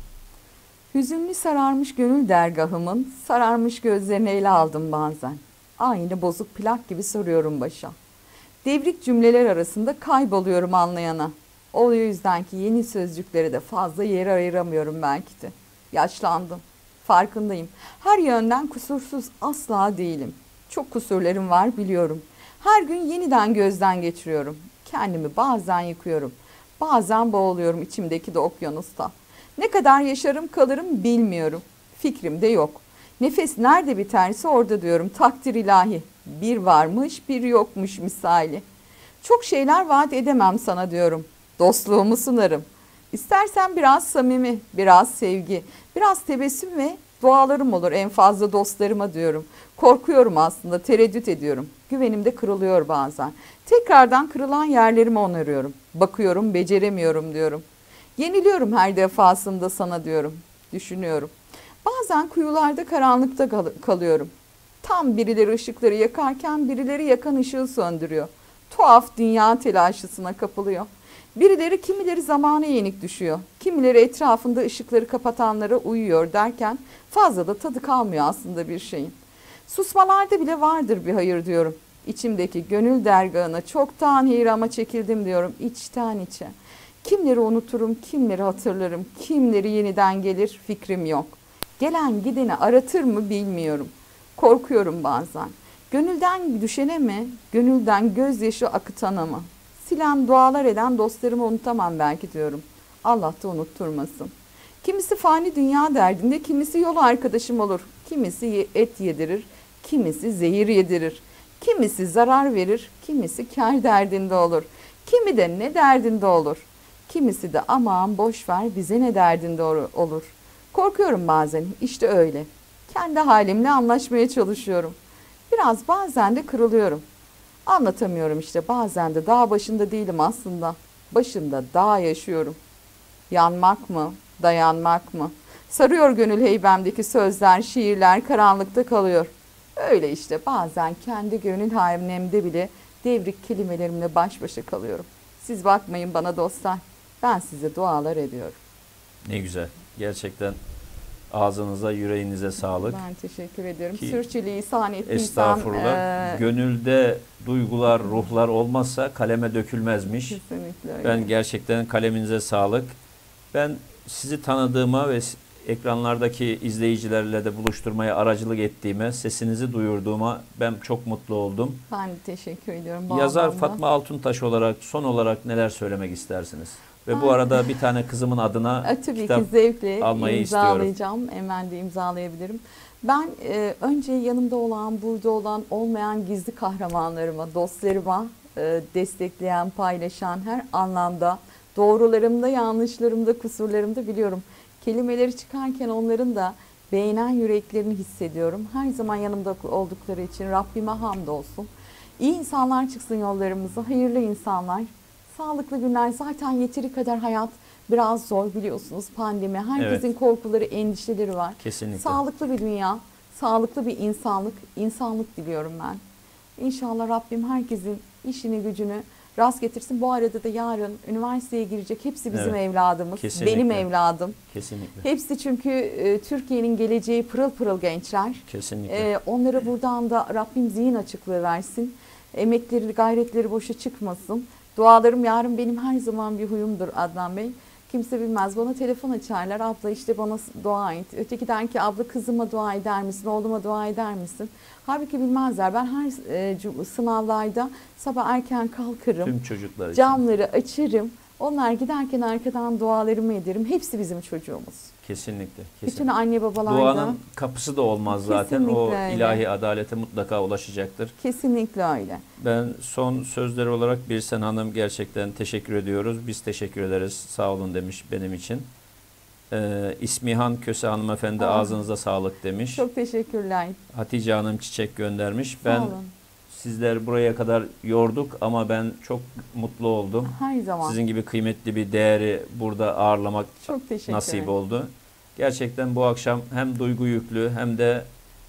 Speaker 2: Hüzünlü sararmış gönül dergahımın, sararmış gözlerini ele aldım bazen. Aynı bozuk plak gibi soruyorum başa. Devrik cümleler arasında kayboluyorum anlayana. O yüzden ki yeni sözcüklere de fazla yer ayıramıyorum belki de. Yaşlandım. Farkındayım. Her yönden kusursuz asla değilim. Çok kusurlarım var biliyorum. Her gün yeniden gözden geçiriyorum. Kendimi bazen yıkıyorum. Bazen boğuluyorum içimdeki de okyanusta. Ne kadar yaşarım kalırım bilmiyorum. Fikrim de yok. Nefes nerede biterse orada diyorum. Takdir ilahi. Bir varmış bir yokmuş misali. Çok şeyler vaat edemem sana diyorum. Dostluğumu sunarım. İstersen biraz samimi, biraz sevgi, biraz tebessüm ve dualarım olur en fazla dostlarıma diyorum. Korkuyorum aslında, tereddüt ediyorum. Güvenim de kırılıyor bazen. Tekrardan kırılan yerlerimi onarıyorum. Bakıyorum, beceremiyorum diyorum. Yeniliyorum her defasında sana diyorum. Düşünüyorum. Bazen kuyularda karanlıkta kal- kalıyorum. Tam birileri ışıkları yakarken birileri yakan ışığı söndürüyor. Tuhaf dünya telaşısına kapılıyor. Birileri kimileri zamana yenik düşüyor. Kimileri etrafında ışıkları kapatanlara uyuyor derken fazla da tadı kalmıyor aslında bir şeyin. Susmalarda bile vardır bir hayır diyorum. İçimdeki gönül dergahına çoktan hirama çekildim diyorum içten içe. Kimleri unuturum, kimleri hatırlarım, kimleri yeniden gelir fikrim yok. Gelen gideni aratır mı bilmiyorum. Korkuyorum bazen. Gönülden düşene mi, gönülden gözyaşı akıtana mı? Silen dualar eden dostlarımı unutamam belki diyorum. Allah da unutturmasın. Kimisi fani dünya derdinde, kimisi yol arkadaşım olur. Kimisi et yedirir, kimisi zehir yedirir. Kimisi zarar verir, kimisi kâr derdinde olur. Kimi de ne derdinde olur. Kimisi de aman boş ver bize ne derdinde olur. Korkuyorum bazen, işte öyle. Kendi halimle anlaşmaya çalışıyorum. Biraz bazen de kırılıyorum. Anlatamıyorum işte, bazen de dağ başında değilim aslında. Başında dağ yaşıyorum. Yanmak mı, dayanmak mı? Sarıyor gönül heybemdeki sözler, şiirler karanlıkta kalıyor. Öyle işte bazen kendi gönül hanemde bile devrik kelimelerimle baş başa kalıyorum. Siz bakmayın bana dostlar, ben size dualar ediyorum.
Speaker 1: Ne güzel, gerçekten ağzınıza, yüreğinize sağlık.
Speaker 2: Ben teşekkür ediyorum.
Speaker 1: Ki,
Speaker 2: Sürçülisan ettiysem.
Speaker 1: estağfurullah. E... Gönülde duygular, ruhlar olmazsa kaleme dökülmezmiş.
Speaker 2: Kesinlikle öyle.
Speaker 1: Ben gerçekten kaleminize sağlık. Ben sizi tanıdığıma ve ekranlardaki izleyicilerle de buluşturmaya aracılık ettiğime, sesinizi duyurduğuma ben çok mutlu oldum.
Speaker 2: Ben teşekkür ediyorum.
Speaker 1: Yazar
Speaker 2: bağlamda.
Speaker 1: Fatma Altuntaş olarak son olarak neler söylemek istersiniz? Ve
Speaker 2: ben,
Speaker 1: bu arada bir tane kızımın adına
Speaker 2: e, tabii
Speaker 1: kitap
Speaker 2: ki zevkle
Speaker 1: almayı
Speaker 2: imzalayacağım.
Speaker 1: istiyorum.
Speaker 2: Hemen de imzalayabilirim. Ben e, önce yanımda olan, burada olan, olmayan gizli kahramanlarıma, dostlarıma e, destekleyen, paylaşan her anlamda doğrularımda, yanlışlarımda, kusurlarımda biliyorum. Kelimeleri çıkarken onların da beğenen yüreklerini hissediyorum. Her zaman yanımda oldukları için Rabbime hamdolsun. İyi insanlar çıksın yollarımıza, hayırlı insanlar. Sağlıklı günler, zaten yeteri kadar hayat biraz zor biliyorsunuz, pandemi. Herkesin evet. korkuları, endişeleri var.
Speaker 1: Kesinlikle.
Speaker 2: Sağlıklı bir dünya, sağlıklı bir insanlık, insanlık diliyorum ben. İnşallah Rabbim herkesin işini gücünü rast getirsin. Bu arada da yarın üniversiteye girecek hepsi bizim evet. evladımız.
Speaker 1: Kesinlikle.
Speaker 2: Benim evladım.
Speaker 1: Kesinlikle.
Speaker 2: Hepsi çünkü e, Türkiye'nin geleceği pırıl pırıl gençler.
Speaker 1: Kesinlikle.
Speaker 2: E, onlara buradan da Rabbim zihin açıklığı versin. Emekleri, gayretleri boşa çıkmasın. Dualarım yarın benim her zaman bir huyumdur Adnan Bey. Kimse bilmez. Bana telefon açarlar. Abla işte bana dua et. Öteki der ki abla kızıma dua eder misin? Oğluma dua eder misin? Halbuki bilmezler. Ben her e, sınavlarda sabah erken kalkarım.
Speaker 1: Tüm çocuklar için.
Speaker 2: Camları açarım. Onlar giderken arkadan dualarımı ederim. Hepsi bizim çocuğumuz.
Speaker 1: Kesinlikle.
Speaker 2: Bütün
Speaker 1: kesinlikle.
Speaker 2: anne babalar da.
Speaker 1: Duanın kapısı da olmaz zaten.
Speaker 2: Kesinlikle
Speaker 1: O
Speaker 2: öyle.
Speaker 1: ilahi adalete mutlaka ulaşacaktır.
Speaker 2: Kesinlikle öyle.
Speaker 1: Ben son sözleri olarak Birsen Hanım gerçekten teşekkür ediyoruz. Biz teşekkür ederiz. Sağ olun demiş benim için. Ee, İsmihan Köse hanımefendi
Speaker 2: Aa.
Speaker 1: ağzınıza sağlık demiş.
Speaker 2: Çok teşekkürler.
Speaker 1: Hatice Hanım çiçek göndermiş.
Speaker 2: Sağ
Speaker 1: Ben
Speaker 2: olun.
Speaker 1: sizler buraya kadar yorduk ama ben çok mutlu oldum.
Speaker 2: Her zaman.
Speaker 1: Sizin gibi kıymetli bir değeri burada ağırlamak
Speaker 2: Çok teşekkür
Speaker 1: nasip
Speaker 2: ederim.
Speaker 1: oldu. Gerçekten bu akşam hem duygu yüklü hem de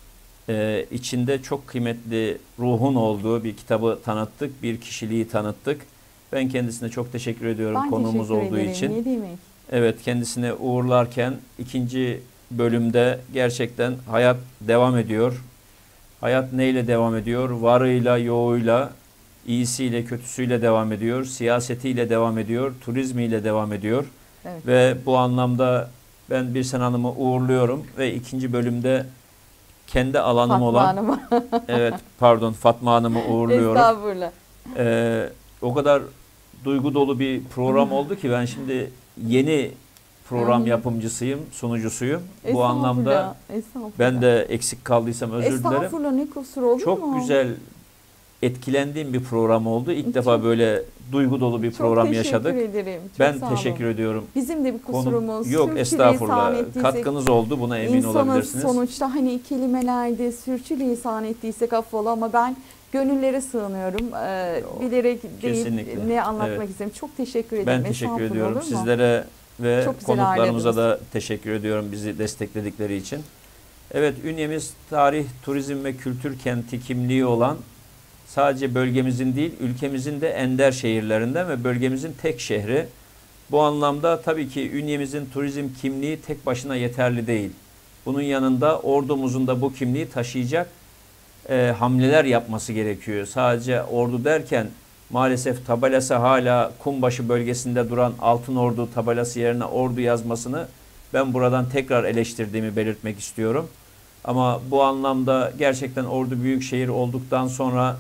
Speaker 1: e, içinde çok kıymetli ruhun olduğu bir kitabı tanıttık, bir kişiliği tanıttık. Ben kendisine çok teşekkür ediyorum
Speaker 2: Ben
Speaker 1: konuğumuz
Speaker 2: teşekkür
Speaker 1: olduğu
Speaker 2: ederim.
Speaker 1: için.
Speaker 2: Ne demek?
Speaker 1: Evet, kendisine uğurlarken ikinci bölümde gerçekten hayat devam ediyor. Hayat neyle devam ediyor? Varıyla, yoğuyla, iyisiyle, kötüsüyle devam ediyor. Siyasetiyle devam ediyor. Turizmiyle devam ediyor.
Speaker 2: Evet.
Speaker 1: Ve bu anlamda ben Birsen Hanım'ı uğurluyorum ve ikinci bölümde kendi alanım
Speaker 2: Fatma
Speaker 1: olan
Speaker 2: Hanım'a.
Speaker 1: evet pardon Fatma Hanım'ı uğurluyorum.
Speaker 2: Estağfurullah.
Speaker 1: Ee, o kadar duygu dolu bir program oldu ki ben şimdi yeni program
Speaker 2: Hı.
Speaker 1: yapımcısıyım, sunucusuyum. Bu
Speaker 2: Estağfurullah,
Speaker 1: anlamda
Speaker 2: estağfurullah.
Speaker 1: ben de eksik kaldıysam özür dilerim.
Speaker 2: Estağfurullah, ne kusur olur
Speaker 1: Çok
Speaker 2: mu?
Speaker 1: güzel etkilendiğim bir program oldu. İlk
Speaker 2: Çok-
Speaker 1: defa böyle duygu dolu bir program
Speaker 2: Çok
Speaker 1: yaşadık.
Speaker 2: teşekkür ederim. Çok
Speaker 1: Ben
Speaker 2: sağ olun.
Speaker 1: teşekkür ediyorum.
Speaker 2: Bizim de bir
Speaker 1: Konu-
Speaker 2: kusurumuz.
Speaker 1: Yok
Speaker 2: sürçülisan
Speaker 1: estağfurullah.
Speaker 2: ettiysek-
Speaker 1: Katkınız oldu, buna emin
Speaker 2: İnsanız
Speaker 1: olabilirsiniz.
Speaker 2: sonuçta hani kelimelerde sürçülisan ettiysek affola ama ben gönüllere sığınıyorum. Ee,
Speaker 1: Yok,
Speaker 2: bilerek değil
Speaker 1: kesinlikle.
Speaker 2: ne anlatmak
Speaker 1: Evet.
Speaker 2: istedim. Çok teşekkür ederim.
Speaker 1: Ben teşekkür
Speaker 2: Estağfurullah,
Speaker 1: ediyorum.
Speaker 2: olur mu?
Speaker 1: Sizlere ve
Speaker 2: Çok güzel
Speaker 1: konuklarımıza
Speaker 2: ağırladınız.
Speaker 1: da teşekkür ediyorum bizi destekledikleri için. Evet, Ünye'miz tarih, turizm ve kültür kenti kimliği olan sadece bölgemizin değil, ülkemizin de ender şehirlerinden ve bölgemizin tek şehri. Bu anlamda tabii ki Ünye'mizin turizm kimliği tek başına yeterli değil. Bunun yanında ordumuzun da bu kimliği taşıyacak e, hamleler yapması gerekiyor. Sadece ordu derken maalesef tabelası hala Kumbaşı bölgesinde duran Altınordu tabelası yerine ordu yazmasını ben buradan tekrar eleştirdiğimi belirtmek istiyorum. Ama bu anlamda gerçekten Ordu büyükşehir olduktan sonra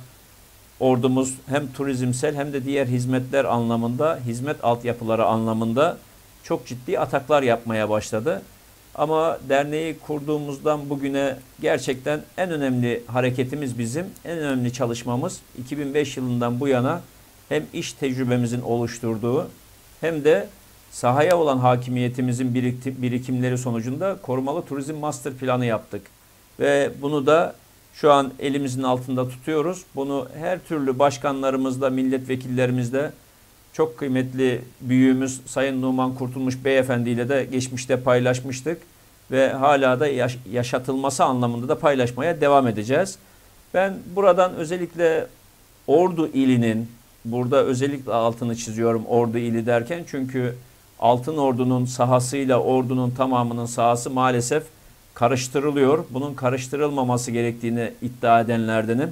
Speaker 1: ordumuz hem turizmsel hem de diğer hizmetler anlamında, hizmet altyapıları anlamında çok ciddi ataklar yapmaya başladı. Ama derneği kurduğumuzdan bugüne gerçekten en önemli hareketimiz bizim, en önemli çalışmamız iki bin beş yılından bu yana hem iş tecrübemizin oluşturduğu hem de sahaya olan hakimiyetimizin birikimleri sonucunda korumalı turizm master planı yaptık. Ve bunu da şu an elimizin altında tutuyoruz. Bunu her türlü başkanlarımızla, milletvekillerimizle, çok kıymetli büyüğümüz Sayın Numan Kurtulmuş Beyefendi ile de geçmişte paylaşmıştık. Ve hala da yaş yaşatılması anlamında da paylaşmaya devam edeceğiz. Ben buradan özellikle Ordu ilinin, burada özellikle altını çiziyorum Ordu ili derken, çünkü Altınordu'nun sahasıyla Ordu'nun tamamının sahası maalesef karıştırılıyor. Bunun karıştırılmaması gerektiğini iddia edenlerdenim.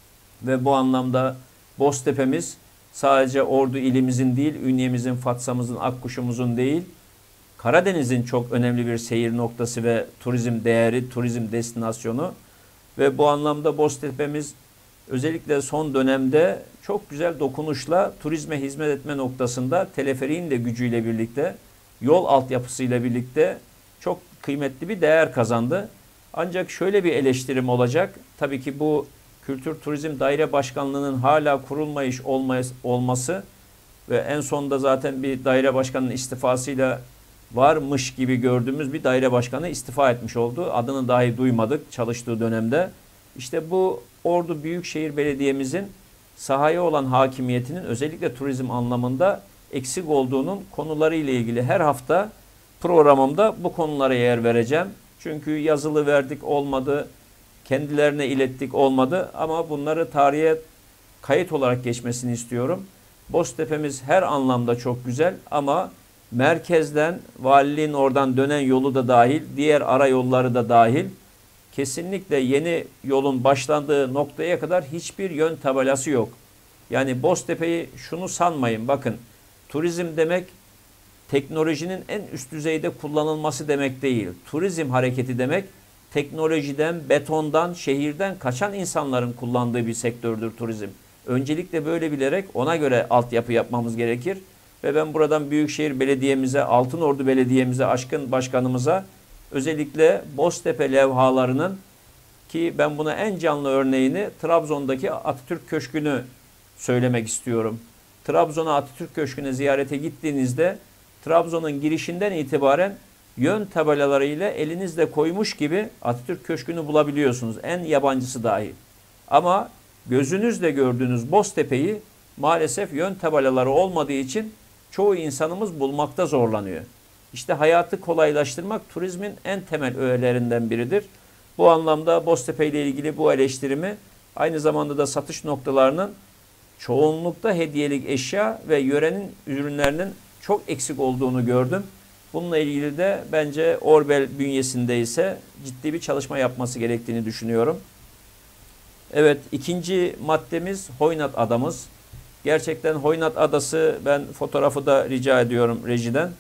Speaker 1: Ve bu anlamda Boztepe'miz sadece Ordu ilimizin değil, Ünye'mizin, Fatsa'mızın, Akkuş'umuzun değil, Karadeniz'in çok önemli bir seyir noktası ve turizm değeri, turizm destinasyonu. Ve bu anlamda Boztepe'miz özellikle son dönemde çok güzel dokunuşla turizme hizmet etme noktasında teleferiğin de gücüyle birlikte, yol altyapısıyla birlikte çok kıymetli bir değer kazandı. Ancak şöyle bir eleştirim olacak. Tabii ki bu Kültür Turizm Daire Başkanlığı'nın hala kurulmayış olması ve en sonunda zaten bir daire başkanının istifasıyla varmış gibi gördüğümüz bir daire başkanı istifa etmiş oldu. Adını dahi duymadık çalıştığı dönemde. İşte bu Ordu Büyükşehir Belediye'mizin sahaya olan hakimiyetinin özellikle turizm anlamında eksik olduğunun konuları ile ilgili her hafta programımda bu konulara yer vereceğim. Çünkü yazılı verdik olmadı, kendilerine ilettik olmadı ama bunları tarihe kayıt olarak geçmesini istiyorum. Boztepe'miz her anlamda çok güzel ama merkezden, valiliğin oradan dönen yolu da dahil, diğer ara yolları da dahil, kesinlikle yeni yolun başlandığı noktaya kadar hiçbir yön tabelası yok. Yani Boztepe'yi şunu sanmayın, bakın, turizm demek teknolojinin en üst düzeyde kullanılması demek değil. Turizm hareketi demek teknolojiden, betondan, şehirden kaçan insanların kullandığı bir sektördür turizm. Öncelikle böyle bilerek ona göre altyapı yapmamız gerekir. Ve ben buradan Büyükşehir Belediye'mize, Altınordu Belediye'mize, Aşkın Başkanımıza özellikle Boztepe levhalarının, ki ben buna en canlı örneğini Trabzon'daki Atatürk Köşkü'nü söylemek istiyorum. Trabzon'a Atatürk Köşkü'ne ziyarete gittiğinizde Trabzon'un girişinden itibaren yön tabelalarıyla elinizle koymuş gibi Atatürk Köşkü'nü bulabiliyorsunuz. En yabancısı dahi. Ama gözünüzle gördüğünüz Boztepe'yi maalesef yön tabelaları olmadığı için çoğu insanımız bulmakta zorlanıyor. İşte hayatı kolaylaştırmak turizmin en temel öğelerinden biridir. Bu anlamda Boztepe ile ilgili bu eleştirimi, aynı zamanda da satış noktalarının çoğunlukta hediyelik eşya ve yörenin ürünlerinin çok eksik olduğunu gördüm. Bununla ilgili de bence Orbel bünyesinde ise ciddi bir çalışma yapması gerektiğini düşünüyorum. Evet, ikinci maddemiz Hoynat Adamız. Gerçekten Hoynat Adası, ben fotoğrafı da rica ediyorum rejiden.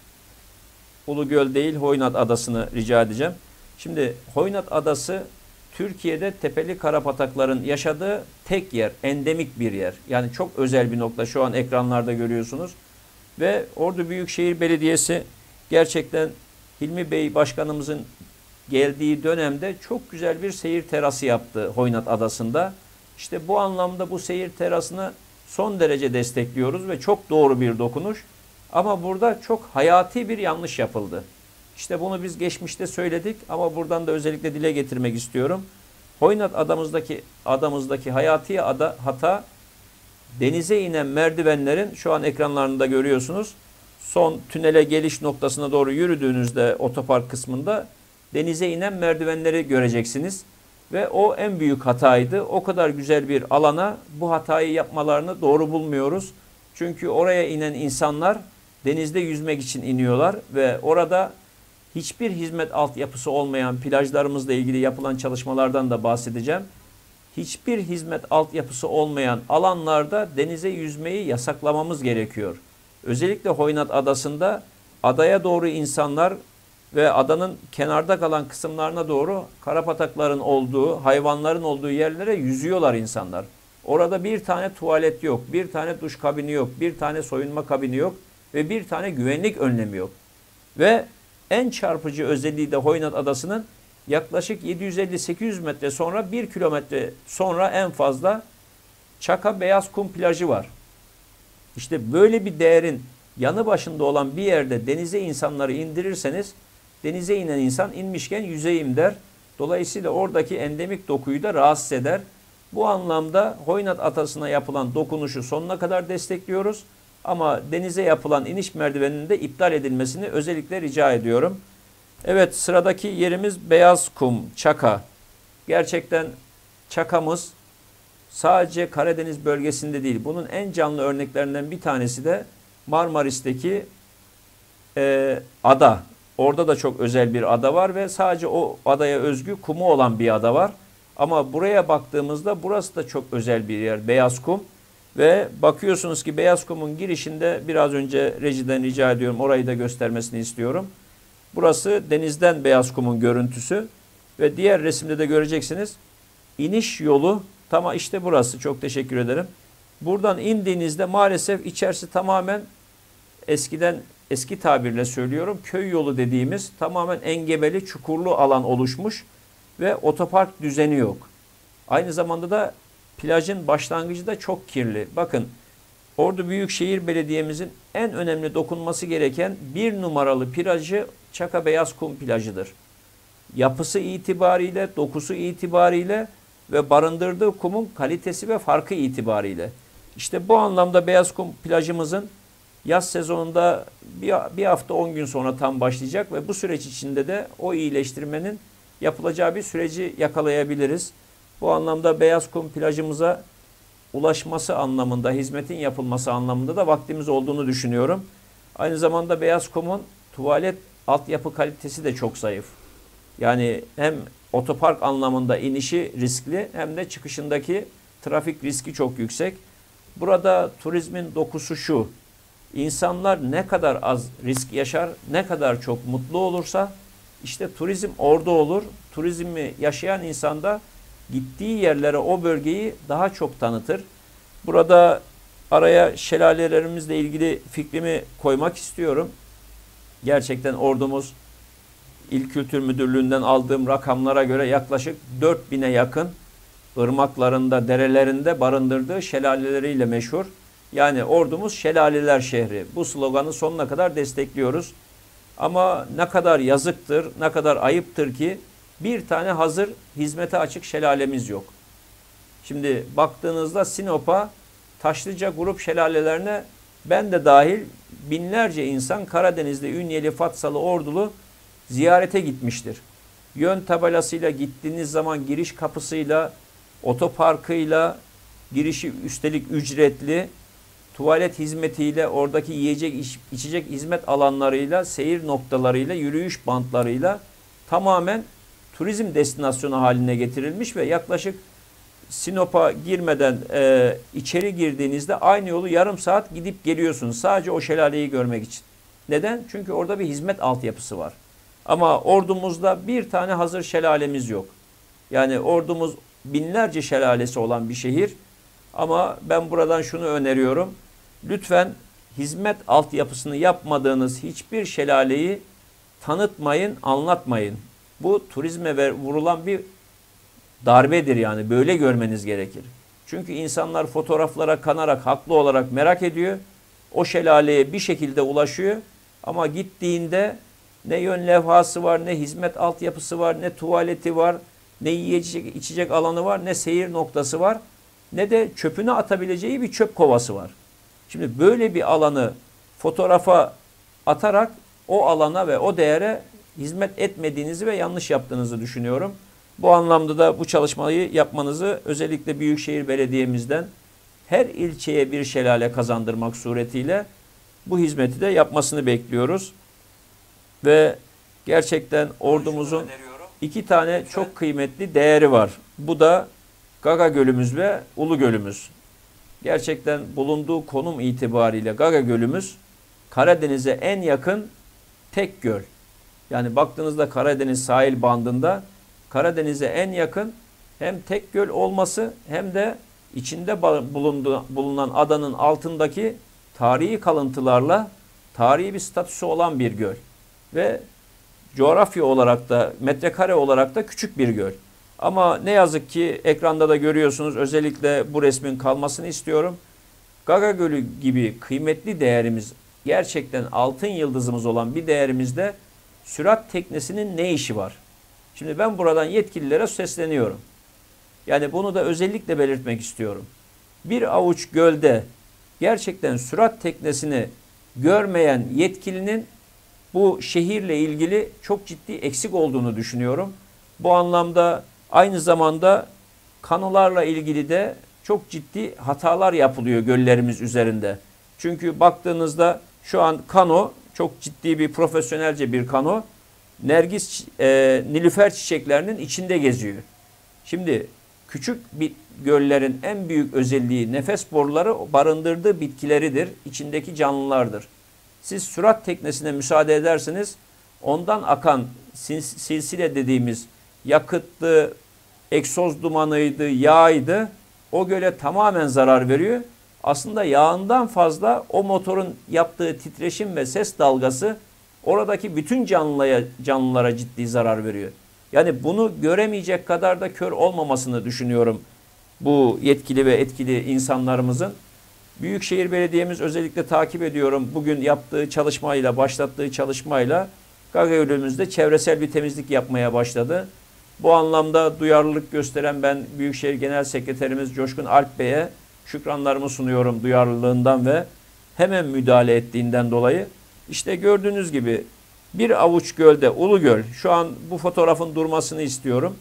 Speaker 1: Ulugöl değil, Hoynat Adası'nı rica edeceğim. Şimdi Hoynat Adası Türkiye'de tepeli karabatakların yaşadığı tek yer, endemik bir yer. Yani çok özel bir nokta, şu an ekranlarda görüyorsunuz. Ve Ordu Büyükşehir Belediyesi gerçekten Hilmi Bey Başkanımızın geldiği dönemde çok güzel bir seyir terası yaptı Hoynat Adası'nda. İşte bu anlamda bu seyir terasını son derece destekliyoruz ve çok doğru bir dokunuş. Ama burada çok hayati bir yanlış yapıldı. İşte bunu biz geçmişte söyledik ama buradan da özellikle dile getirmek istiyorum. Hoynat adamızdaki adamızdaki hayati ada, hata, denize inen merdivenlerin, şu an ekranlarında görüyorsunuz, son tünele geliş noktasına doğru yürüdüğünüzde otopark kısmında denize inen merdivenleri göreceksiniz. Ve o en büyük hataydı. O kadar güzel bir alana bu hatayı yapmalarını doğru bulmuyoruz. Çünkü oraya inen insanlar denizde yüzmek için iniyorlar ve orada hiçbir hizmet altyapısı olmayan, plajlarımızla ilgili yapılan çalışmalardan da bahsedeceğim. Hiçbir hizmet altyapısı olmayan alanlarda denize yüzmeyi yasaklamamız gerekiyor. Özellikle Hoynat Adası'nda adaya doğru insanlar ve adanın kenarda kalan kısımlarına doğru karabatakların olduğu, hayvanların olduğu yerlere yüzüyorlar insanlar. Orada bir tane tuvalet yok, bir tane duş kabini yok, bir tane soyunma kabini yok ve bir tane güvenlik önlemi yok. Ve en çarpıcı özelliği de Hoynat Adası'nın yaklaşık yedi yüz elli sekiz yüz metre sonra, bir kilometre sonra en fazla Çaka Beyaz Kum plajı var. İşte böyle bir değerin yanı başında olan bir yerde denize insanları indirirseniz, denize inen insan inmişken yüzeyim der. Dolayısıyla oradaki endemik dokuyu da rahatsız eder. Bu anlamda Hoynat Adası'na yapılan dokunuşu sonuna kadar destekliyoruz. Ama denize yapılan iniş merdiveninin de iptal edilmesini özellikle rica ediyorum. Evet, sıradaki yerimiz Beyaz Kum, Çaka. Gerçekten Çaka'mız sadece Karadeniz bölgesinde değil. Bunun en canlı örneklerinden bir tanesi de Marmaris'teki e, ada. Orada da çok özel bir ada var ve sadece o adaya özgü kumu olan bir ada var. Ama buraya baktığımızda burası da çok özel bir yer, Beyaz Kum. Ve bakıyorsunuz ki Beyaz Kum'un girişinde, biraz önce rejiden rica ediyorum orayı da göstermesini istiyorum. Burası denizden Beyaz Kum'un görüntüsü ve diğer resimde de göreceksiniz. İniş yolu tam işte burası. Çok teşekkür ederim. Buradan indiğinizde maalesef içerisi tamamen, eskiden eski tabirle söylüyorum, köy yolu dediğimiz tamamen engebeli, çukurlu alan oluşmuş ve otopark düzeni yok. Aynı zamanda da plajın başlangıcı da çok kirli. Bakın, Ordu Büyükşehir Belediye'mizin en önemli dokunması gereken bir numaralı plajı Çaka Beyaz Kum plajıdır. Yapısı itibariyle, dokusu itibariyle ve barındırdığı kumun kalitesi ve farkı itibariyle. İşte bu anlamda Beyaz Kum plajımızın yaz sezonunda bir, bir hafta on gün sonra tam başlayacak ve bu süreç içinde de o iyileştirmenin yapılacağı bir süreci yakalayabiliriz. Bu anlamda Beyaz Kum plajımıza ulaşması anlamında, hizmetin yapılması anlamında da vaktimiz olduğunu düşünüyorum. Aynı zamanda Beyaz Kum'un tuvalet altyapı kalitesi de çok zayıf. Yani hem otopark anlamında inişi riskli hem de çıkışındaki trafik riski çok yüksek. Burada turizmin dokusu şu: İnsanlar ne kadar az risk yaşar, ne kadar çok mutlu olursa işte turizm orada olur. Turizmi yaşayan insan da gittiği yerlere o bölgeyi daha çok tanıtır. Burada araya şelalelerimizle ilgili fikrimi koymak istiyorum. Gerçekten ordumuz İl Kültür Müdürlüğü'nden aldığım rakamlara göre yaklaşık dört bine yakın ırmaklarında, derelerinde barındırdığı şelaleleriyle meşhur. Yani ordumuz şelaleler şehri. Bu sloganı sonuna kadar destekliyoruz. Ama ne kadar yazıktır, ne kadar ayıptır ki bir tane hazır hizmete açık şelalemiz yok. Şimdi baktığınızda Sinop'a, Taşlıca grup şelalelerine ben de dahil binlerce insan Karadeniz'de Ünyeli, Fatsalı, Ordulu ziyarete gitmiştir. Yön tabelasıyla gittiğiniz zaman giriş kapısıyla, otoparkıyla, girişi üstelik ücretli, tuvalet hizmetiyle, oradaki yiyecek, iç, içecek hizmet alanlarıyla, seyir noktalarıyla, yürüyüş bantlarıyla tamamen turizm destinasyonu haline getirilmiş ve yaklaşık Sinop'a girmeden e, içeri girdiğinizde aynı yolu yarım saat gidip geliyorsunuz. Sadece o şelaleyi görmek için. Neden? Çünkü orada bir hizmet altyapısı var. Ama ordumuzda bir tane hazır şelalemiz yok. Yani ordumuz binlerce şelalesi olan bir şehir. Ama ben buradan şunu öneriyorum. Lütfen hizmet altyapısını yapmadığınız hiçbir şelaleyi tanıtmayın, anlatmayın. Bu turizme vurulan bir darbedir yani. Böyle görmeniz gerekir. Çünkü insanlar fotoğraflara kanarak, haklı olarak merak ediyor. O şelaleye bir şekilde ulaşıyor. Ama gittiğinde ne yön levhası var, ne hizmet altyapısı var, ne tuvaleti var, ne yiyecek, içecek alanı var, ne seyir noktası var, ne de çöpünü atabileceği bir çöp kovası var. Şimdi böyle bir alanı fotoğrafa atarak o alana ve o değere hizmet etmediğinizi ve yanlış yaptığınızı düşünüyorum. Bu anlamda da bu çalışmayı yapmanızı özellikle Büyükşehir Belediye'mizden her ilçeye bir şelale kazandırmak suretiyle bu hizmeti de yapmasını bekliyoruz. Ve gerçekten ordumuzun iki tane çok kıymetli değeri var. Bu da Gaga Gölümüz ve Ulu Gölümüz. Gerçekten bulunduğu konum itibariyle Gaga Gölümüz Karadeniz'e en yakın tek göl. Yani baktığınızda Karadeniz sahil bandında Karadeniz'e en yakın hem tek göl olması hem de içinde bulunduğu, bulunan adanın altındaki tarihi kalıntılarla tarihi bir statüsü olan bir göl. Ve coğrafya olarak da metrekare olarak da küçük bir göl. Ama ne yazık ki ekranda da görüyorsunuz, özellikle bu resmin kalmasını istiyorum. Gaga Gölü gibi kıymetli değerimiz, gerçekten altın yıldızımız olan bir değerimizde sürat teknesinin ne işi var? Şimdi ben buradan yetkililere sesleniyorum. Yani bunu da özellikle belirtmek istiyorum. Bir avuç gölde gerçekten sürat teknesini görmeyen yetkilinin bu şehirle ilgili çok ciddi eksik olduğunu düşünüyorum. Bu anlamda aynı zamanda kanolarla ilgili de çok ciddi hatalar yapılıyor göllerimiz üzerinde. Çünkü baktığınızda şu an kano çok ciddi bir profesyonelce bir kano. Nergis, e, nilüfer çiçeklerinin içinde geziyor. Şimdi küçük bir göllerin en büyük özelliği nefes boruları barındırdığı bitkileridir, içindeki canlılardır. Siz sürat teknesine müsaade ederseniz ondan akan silsile dediğimiz yakıttı, egzoz dumanıydı, yağydı, o göle tamamen zarar veriyor. Aslında yağından fazla o motorun yaptığı titreşim ve ses dalgası oradaki bütün canlıya, canlılara ciddi zarar veriyor. Yani bunu göremeyecek kadar da kör olmamasını düşünüyorum bu yetkili ve etkili insanlarımızın. Büyükşehir Belediye'miz özellikle takip ediyorum. Bugün yaptığı çalışmayla, başlattığı çalışmayla Gaga Gölümüzde çevresel bir temizlik yapmaya başladı. Bu anlamda duyarlılık gösteren ben Büyükşehir Genel Sekreterimiz Coşkun Alp Bey'e şükranlarımı sunuyorum duyarlılığından ve hemen müdahale ettiğinden dolayı. İşte gördüğünüz gibi bir avuç gölde, Ulu Göl, şu an bu fotoğrafın durmasını istiyorum.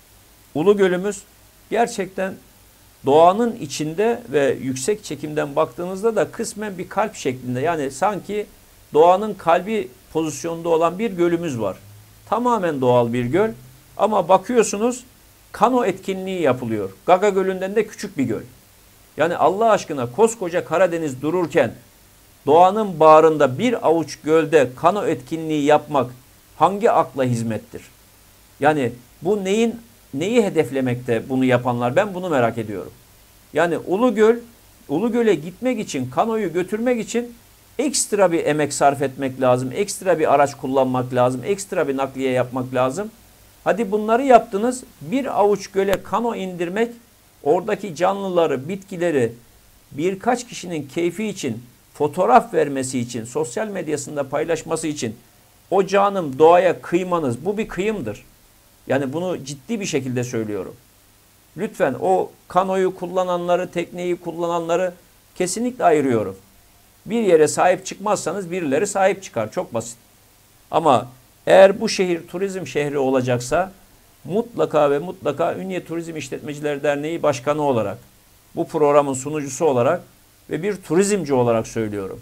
Speaker 1: Ulu Gölümüz gerçekten doğanın içinde ve yüksek çekimden baktığınızda da kısmen bir kalp şeklinde. Yani sanki doğanın kalbi pozisyonunda olan bir gölümüz var. Tamamen doğal bir göl ama bakıyorsunuz kano etkinliği yapılıyor. Gaga Gölü'nden de küçük bir göl. Yani Allah aşkına koskoca Karadeniz dururken doğanın bağrında bir avuç gölde kano etkinliği yapmak hangi akla hizmettir? Yani bu neyin neyi hedeflemekte bunu yapanlar? Ben bunu merak ediyorum. Yani Ulu Göl Ulugöl'e gitmek için, kanoyu götürmek için ekstra bir emek sarf etmek lazım. Ekstra bir araç kullanmak lazım. Ekstra bir nakliye yapmak lazım. Hadi bunları yaptınız. Bir avuç göle kano indirmek, oradaki canlıları, bitkileri birkaç kişinin keyfi için, fotoğraf vermesi için, sosyal medyasında paylaşması için o canım doğaya kıymanız, bu bir kıyımdır. Yani bunu ciddi bir şekilde söylüyorum. Lütfen o kanoyu kullananları, tekneyi kullananları kesinlikle ayırıyorum. Bir yere sahip çıkmazsanız birileri sahip çıkar. Çok basit. Ama eğer bu şehir turizm şehri olacaksa mutlaka ve mutlaka Ünye Turizm İşletmecileri Derneği Başkanı olarak, bu programın sunucusu olarak ve bir turizmci olarak söylüyorum.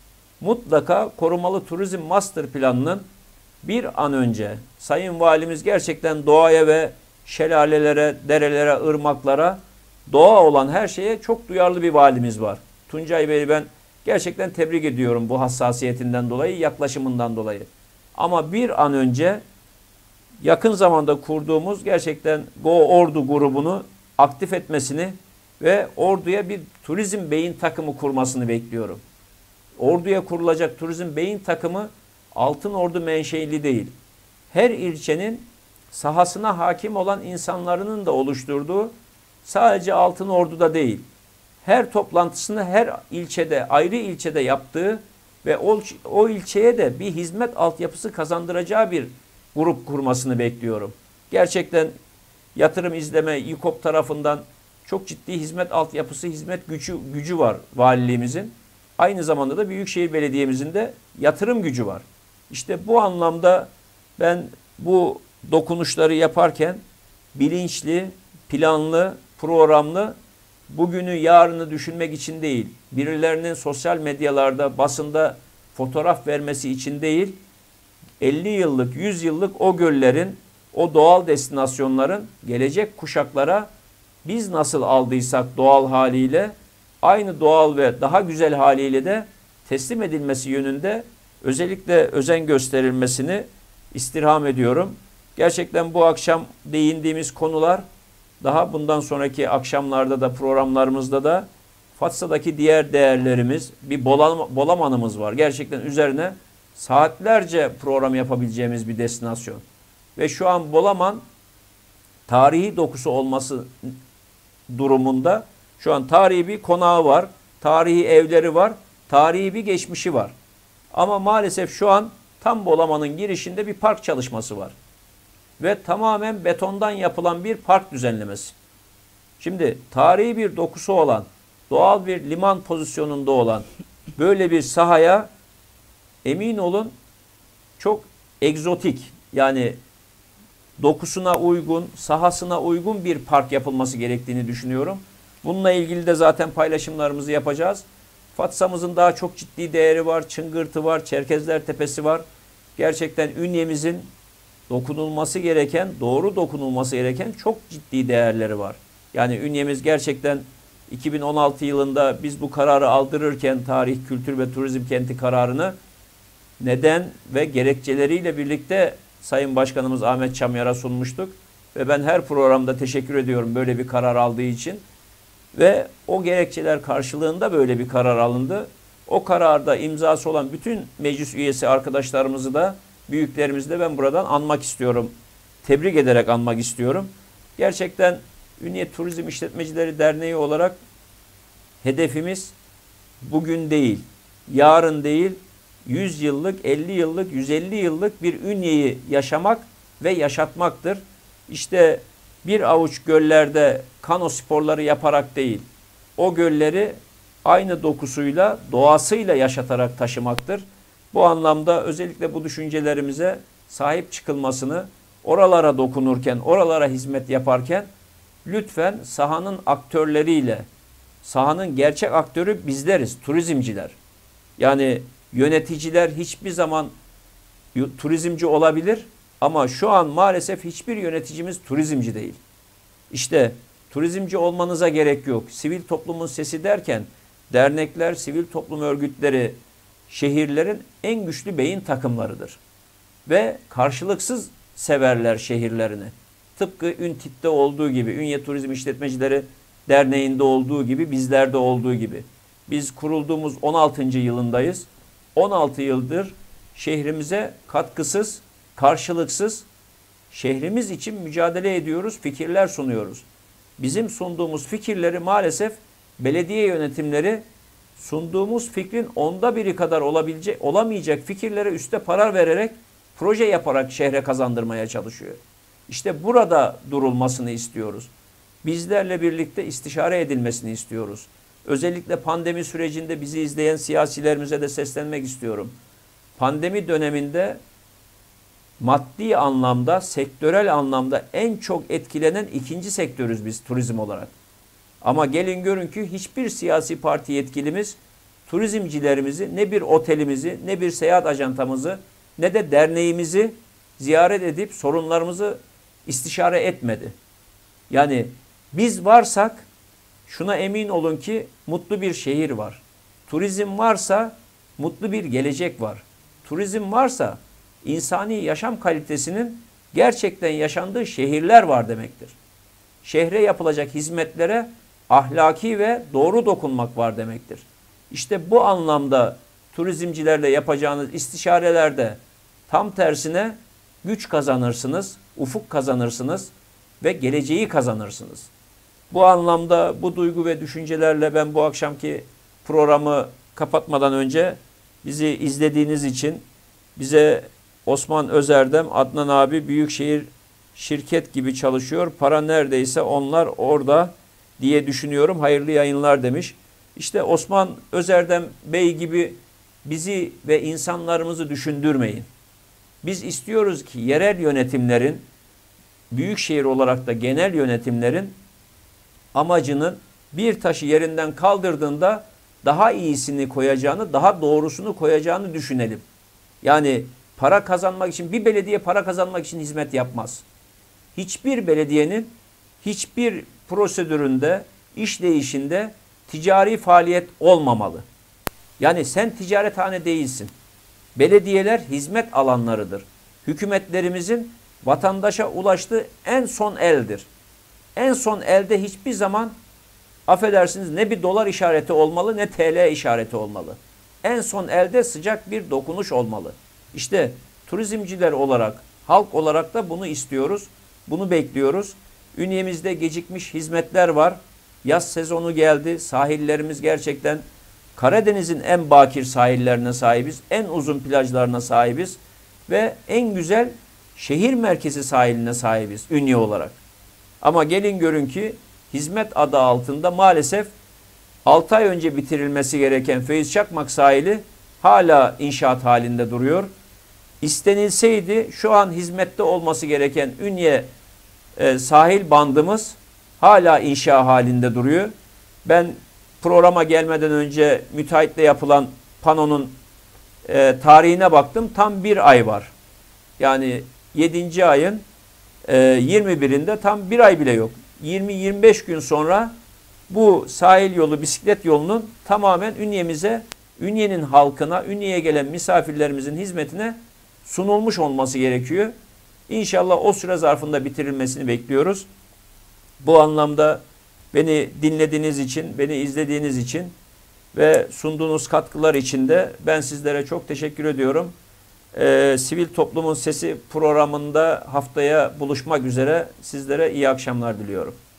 Speaker 1: Mutlaka korumalı turizm master planının bir an önce Sayın Valimiz gerçekten doğaya ve şelalelere, derelere, ırmaklara, doğa olan her şeye çok duyarlı bir valimiz var. Tuncay Bey'i ben gerçekten tebrik ediyorum bu hassasiyetinden dolayı, yaklaşımından dolayı. Ama bir an önce yakın zamanda kurduğumuz gerçekten Go Ordu grubunu aktif etmesini ve orduya bir turizm beyin takımı kurmasını bekliyorum. Orduya kurulacak turizm beyin takımı Altın Ordu menşeili değil. Her ilçenin sahasına hakim olan insanların da oluşturduğu, sadece Altın Ordu'da değil, her toplantısını her ilçede, ayrı ilçede yaptığı ve o, o ilçeye de bir hizmet altyapısı kazandıracağı bir grup kurmasını bekliyorum. Gerçekten yatırım izleme, İKOP tarafından çok ciddi hizmet altyapısı, hizmet gücü, gücü var valiliğimizin. Aynı zamanda da Büyükşehir Belediye'mizin de yatırım gücü var. İşte bu anlamda ben bu dokunuşları yaparken bilinçli, planlı, programlı, bugünü yarını düşünmek için değil, birilerinin sosyal medyalarda, basında fotoğraf vermesi için değil, elli yıllık, yüz yıllık o göllerin, o doğal destinasyonların gelecek kuşaklara biz nasıl aldıysak doğal haliyle, aynı doğal ve daha güzel haliyle de teslim edilmesi yönünde özellikle özen gösterilmesini istirham ediyorum. Gerçekten bu akşam değindiğimiz konular daha bundan sonraki akşamlarda da programlarımızda da Fatsa'daki diğer değerlerimiz, bir Bolaman'ımız var. Gerçekten üzerine saatlerce program yapabileceğimiz bir destinasyon. Ve şu an Bolaman tarihi dokusu olması durumunda şu an tarihi bir konağı var, tarihi evleri var, tarihi bir geçmişi var. Ama maalesef şu an tam Bolaman'ın girişinde bir park çalışması var. Ve tamamen betondan yapılan bir park düzenlemesi. Şimdi tarihi bir dokusu olan, doğal bir liman pozisyonunda olan böyle bir sahaya emin olun çok egzotik, yani dokusuna uygun, sahasına uygun bir park yapılması gerektiğini düşünüyorum. Bununla ilgili de zaten paylaşımlarımızı yapacağız. Fatsa'mızın daha çok ciddi değeri var. Çıngırtı var, Çerkezler Tepesi var. Gerçekten Ünye'mizin dokunulması gereken, doğru dokunulması gereken çok ciddi değerleri var. Yani Ünye'miz gerçekten iki bin on altı yılında biz bu kararı aldırırken tarih, kültür ve turizm kenti kararını neden ve gerekçeleriyle birlikte Sayın Başkanımız Ahmet Çamyar'a sunmuştuk. Ve ben her programda teşekkür ediyorum böyle bir karar aldığı için. Ve o gerekçeler karşılığında böyle bir karar alındı. O kararda imzası olan bütün meclis üyesi arkadaşlarımızı da, büyüklerimizi de ben buradan anmak istiyorum. Tebrik ederek anmak istiyorum. Gerçekten Ünye Turizm İşletmecileri Derneği olarak hedefimiz bugün değil, yarın değil, yüz yıllık, elli yıllık, yüz elli yıllık bir Ünye'yi yaşamak ve yaşatmaktır. İşte bir avuç göllerde kano sporları yaparak değil, o gölleri aynı dokusuyla, doğasıyla yaşatarak taşımaktır. Bu anlamda özellikle bu düşüncelerimize sahip çıkılmasını, oralara dokunurken, oralara hizmet yaparken lütfen sahanın aktörleriyle, sahanın gerçek aktörü bizleriz, turizmciler. Yani yöneticiler hiçbir zaman turizmci olabilir ama şu an maalesef hiçbir yöneticimiz turizmci değil. İşte turizmci olmanıza gerek yok. Sivil toplumun sesi derken dernekler, sivil toplum örgütleri şehirlerin en güçlü beyin takımlarıdır. Ve karşılıksız severler şehirlerini. Tıpkı Üntit'te olduğu gibi, Ünye Turizm İşletmecileri Derneği'nde olduğu gibi, bizlerde olduğu gibi. Biz kurulduğumuz on altıncı yılındayız. on altı yıldır şehrimize katkısız, karşılıksız, şehrimiz için mücadele ediyoruz, fikirler sunuyoruz. Bizim sunduğumuz fikirleri maalesef belediye yönetimleri sunduğumuz fikrin onda biri kadar olabilecek, olamayacak fikirlere üste para vererek, proje yaparak şehre kazandırmaya çalışıyor. İşte burada durulmasını istiyoruz. Bizlerle birlikte istişare edilmesini istiyoruz. Özellikle pandemi sürecinde bizi izleyen siyasilerimize de seslenmek istiyorum. Pandemi döneminde maddi anlamda, sektörel anlamda en çok etkilenen ikinci sektörüz biz turizm olarak. Ama gelin görün ki hiçbir siyasi parti yetkilimiz turizmcilerimizi, ne bir otelimizi, ne bir seyahat ajantamızı, ne de derneğimizi ziyaret edip sorunlarımızı istişare etmedi. Yani biz varsak şuna emin olun ki mutlu bir şehir var. Turizm varsa mutlu bir gelecek var. Turizm varsa insani yaşam kalitesinin gerçekten yaşandığı şehirler var demektir. Şehre yapılacak hizmetlere ahlaki ve doğru dokunmak var demektir. İşte bu anlamda turizmcilerle yapacağınız istişarelerde tam tersine güç kazanırsınız, ufuk kazanırsınız ve geleceği kazanırsınız. Bu anlamda bu duygu ve düşüncelerle ben bu akşamki programı kapatmadan önce bizi izlediğiniz için bize Osman Özerdem, Adnan abi büyükşehir şirket gibi çalışıyor. Para neredeyse onlar orada diye düşünüyorum. Hayırlı yayınlar demiş. İşte Osman Özerdem Bey gibi bizi ve insanlarımızı düşündürmeyin. Biz istiyoruz ki yerel yönetimlerin, büyükşehir olarak da genel yönetimlerin amacının bir taşı yerinden kaldırdığında daha iyisini koyacağını, daha doğrusunu koyacağını düşünelim. Yani para kazanmak için, bir belediye para kazanmak için hizmet yapmaz. Hiçbir belediyenin hiçbir prosedüründe, işleyişinde ticari faaliyet olmamalı. Yani sen ticarethane değilsin. Belediyeler hizmet alanlarıdır. Hükümetlerimizin vatandaşa ulaştığı en son eldir. En son elde hiçbir zaman affedersiniz ne bir dolar işareti olmalı ne T L işareti olmalı. En son elde sıcak bir dokunuş olmalı. İşte turizmciler olarak, halk olarak da bunu istiyoruz. Bunu bekliyoruz. Ünyemizde gecikmiş hizmetler var. Yaz sezonu geldi. Sahillerimiz gerçekten Karadeniz'in en bakir sahillerine sahibiz. En uzun plajlarına sahibiz. Ve en güzel şehir merkezi sahiline sahibiz Ünye olarak. Ama gelin görün ki hizmet adı altında maalesef altı ay önce bitirilmesi gereken Feyz Çakmak sahili hala inşaat halinde duruyor. İstenilseydi şu an hizmette olması gereken Ünye e, sahil bandımız hala inşa halinde duruyor. Ben programa gelmeden önce müteahhitle yapılan panonun e, tarihine baktım. Tam bir ay var. Yani yedinci ayın e, yirmi birinde tam bir ay bile yok. yirmi yirmi beş gün sonra bu sahil yolu, bisiklet yolunun tamamen Ünye'mize, Ünye'nin halkına, Ünye'ye gelen misafirlerimizin hizmetine sunulmuş olması gerekiyor. İnşallah o süre zarfında bitirilmesini bekliyoruz. Bu anlamda beni dinlediğiniz için, beni izlediğiniz için ve sunduğunuz katkılar için de ben sizlere çok teşekkür ediyorum. Ee, Sivil Toplumun Sesi programında haftaya buluşmak üzere sizlere iyi akşamlar diliyorum.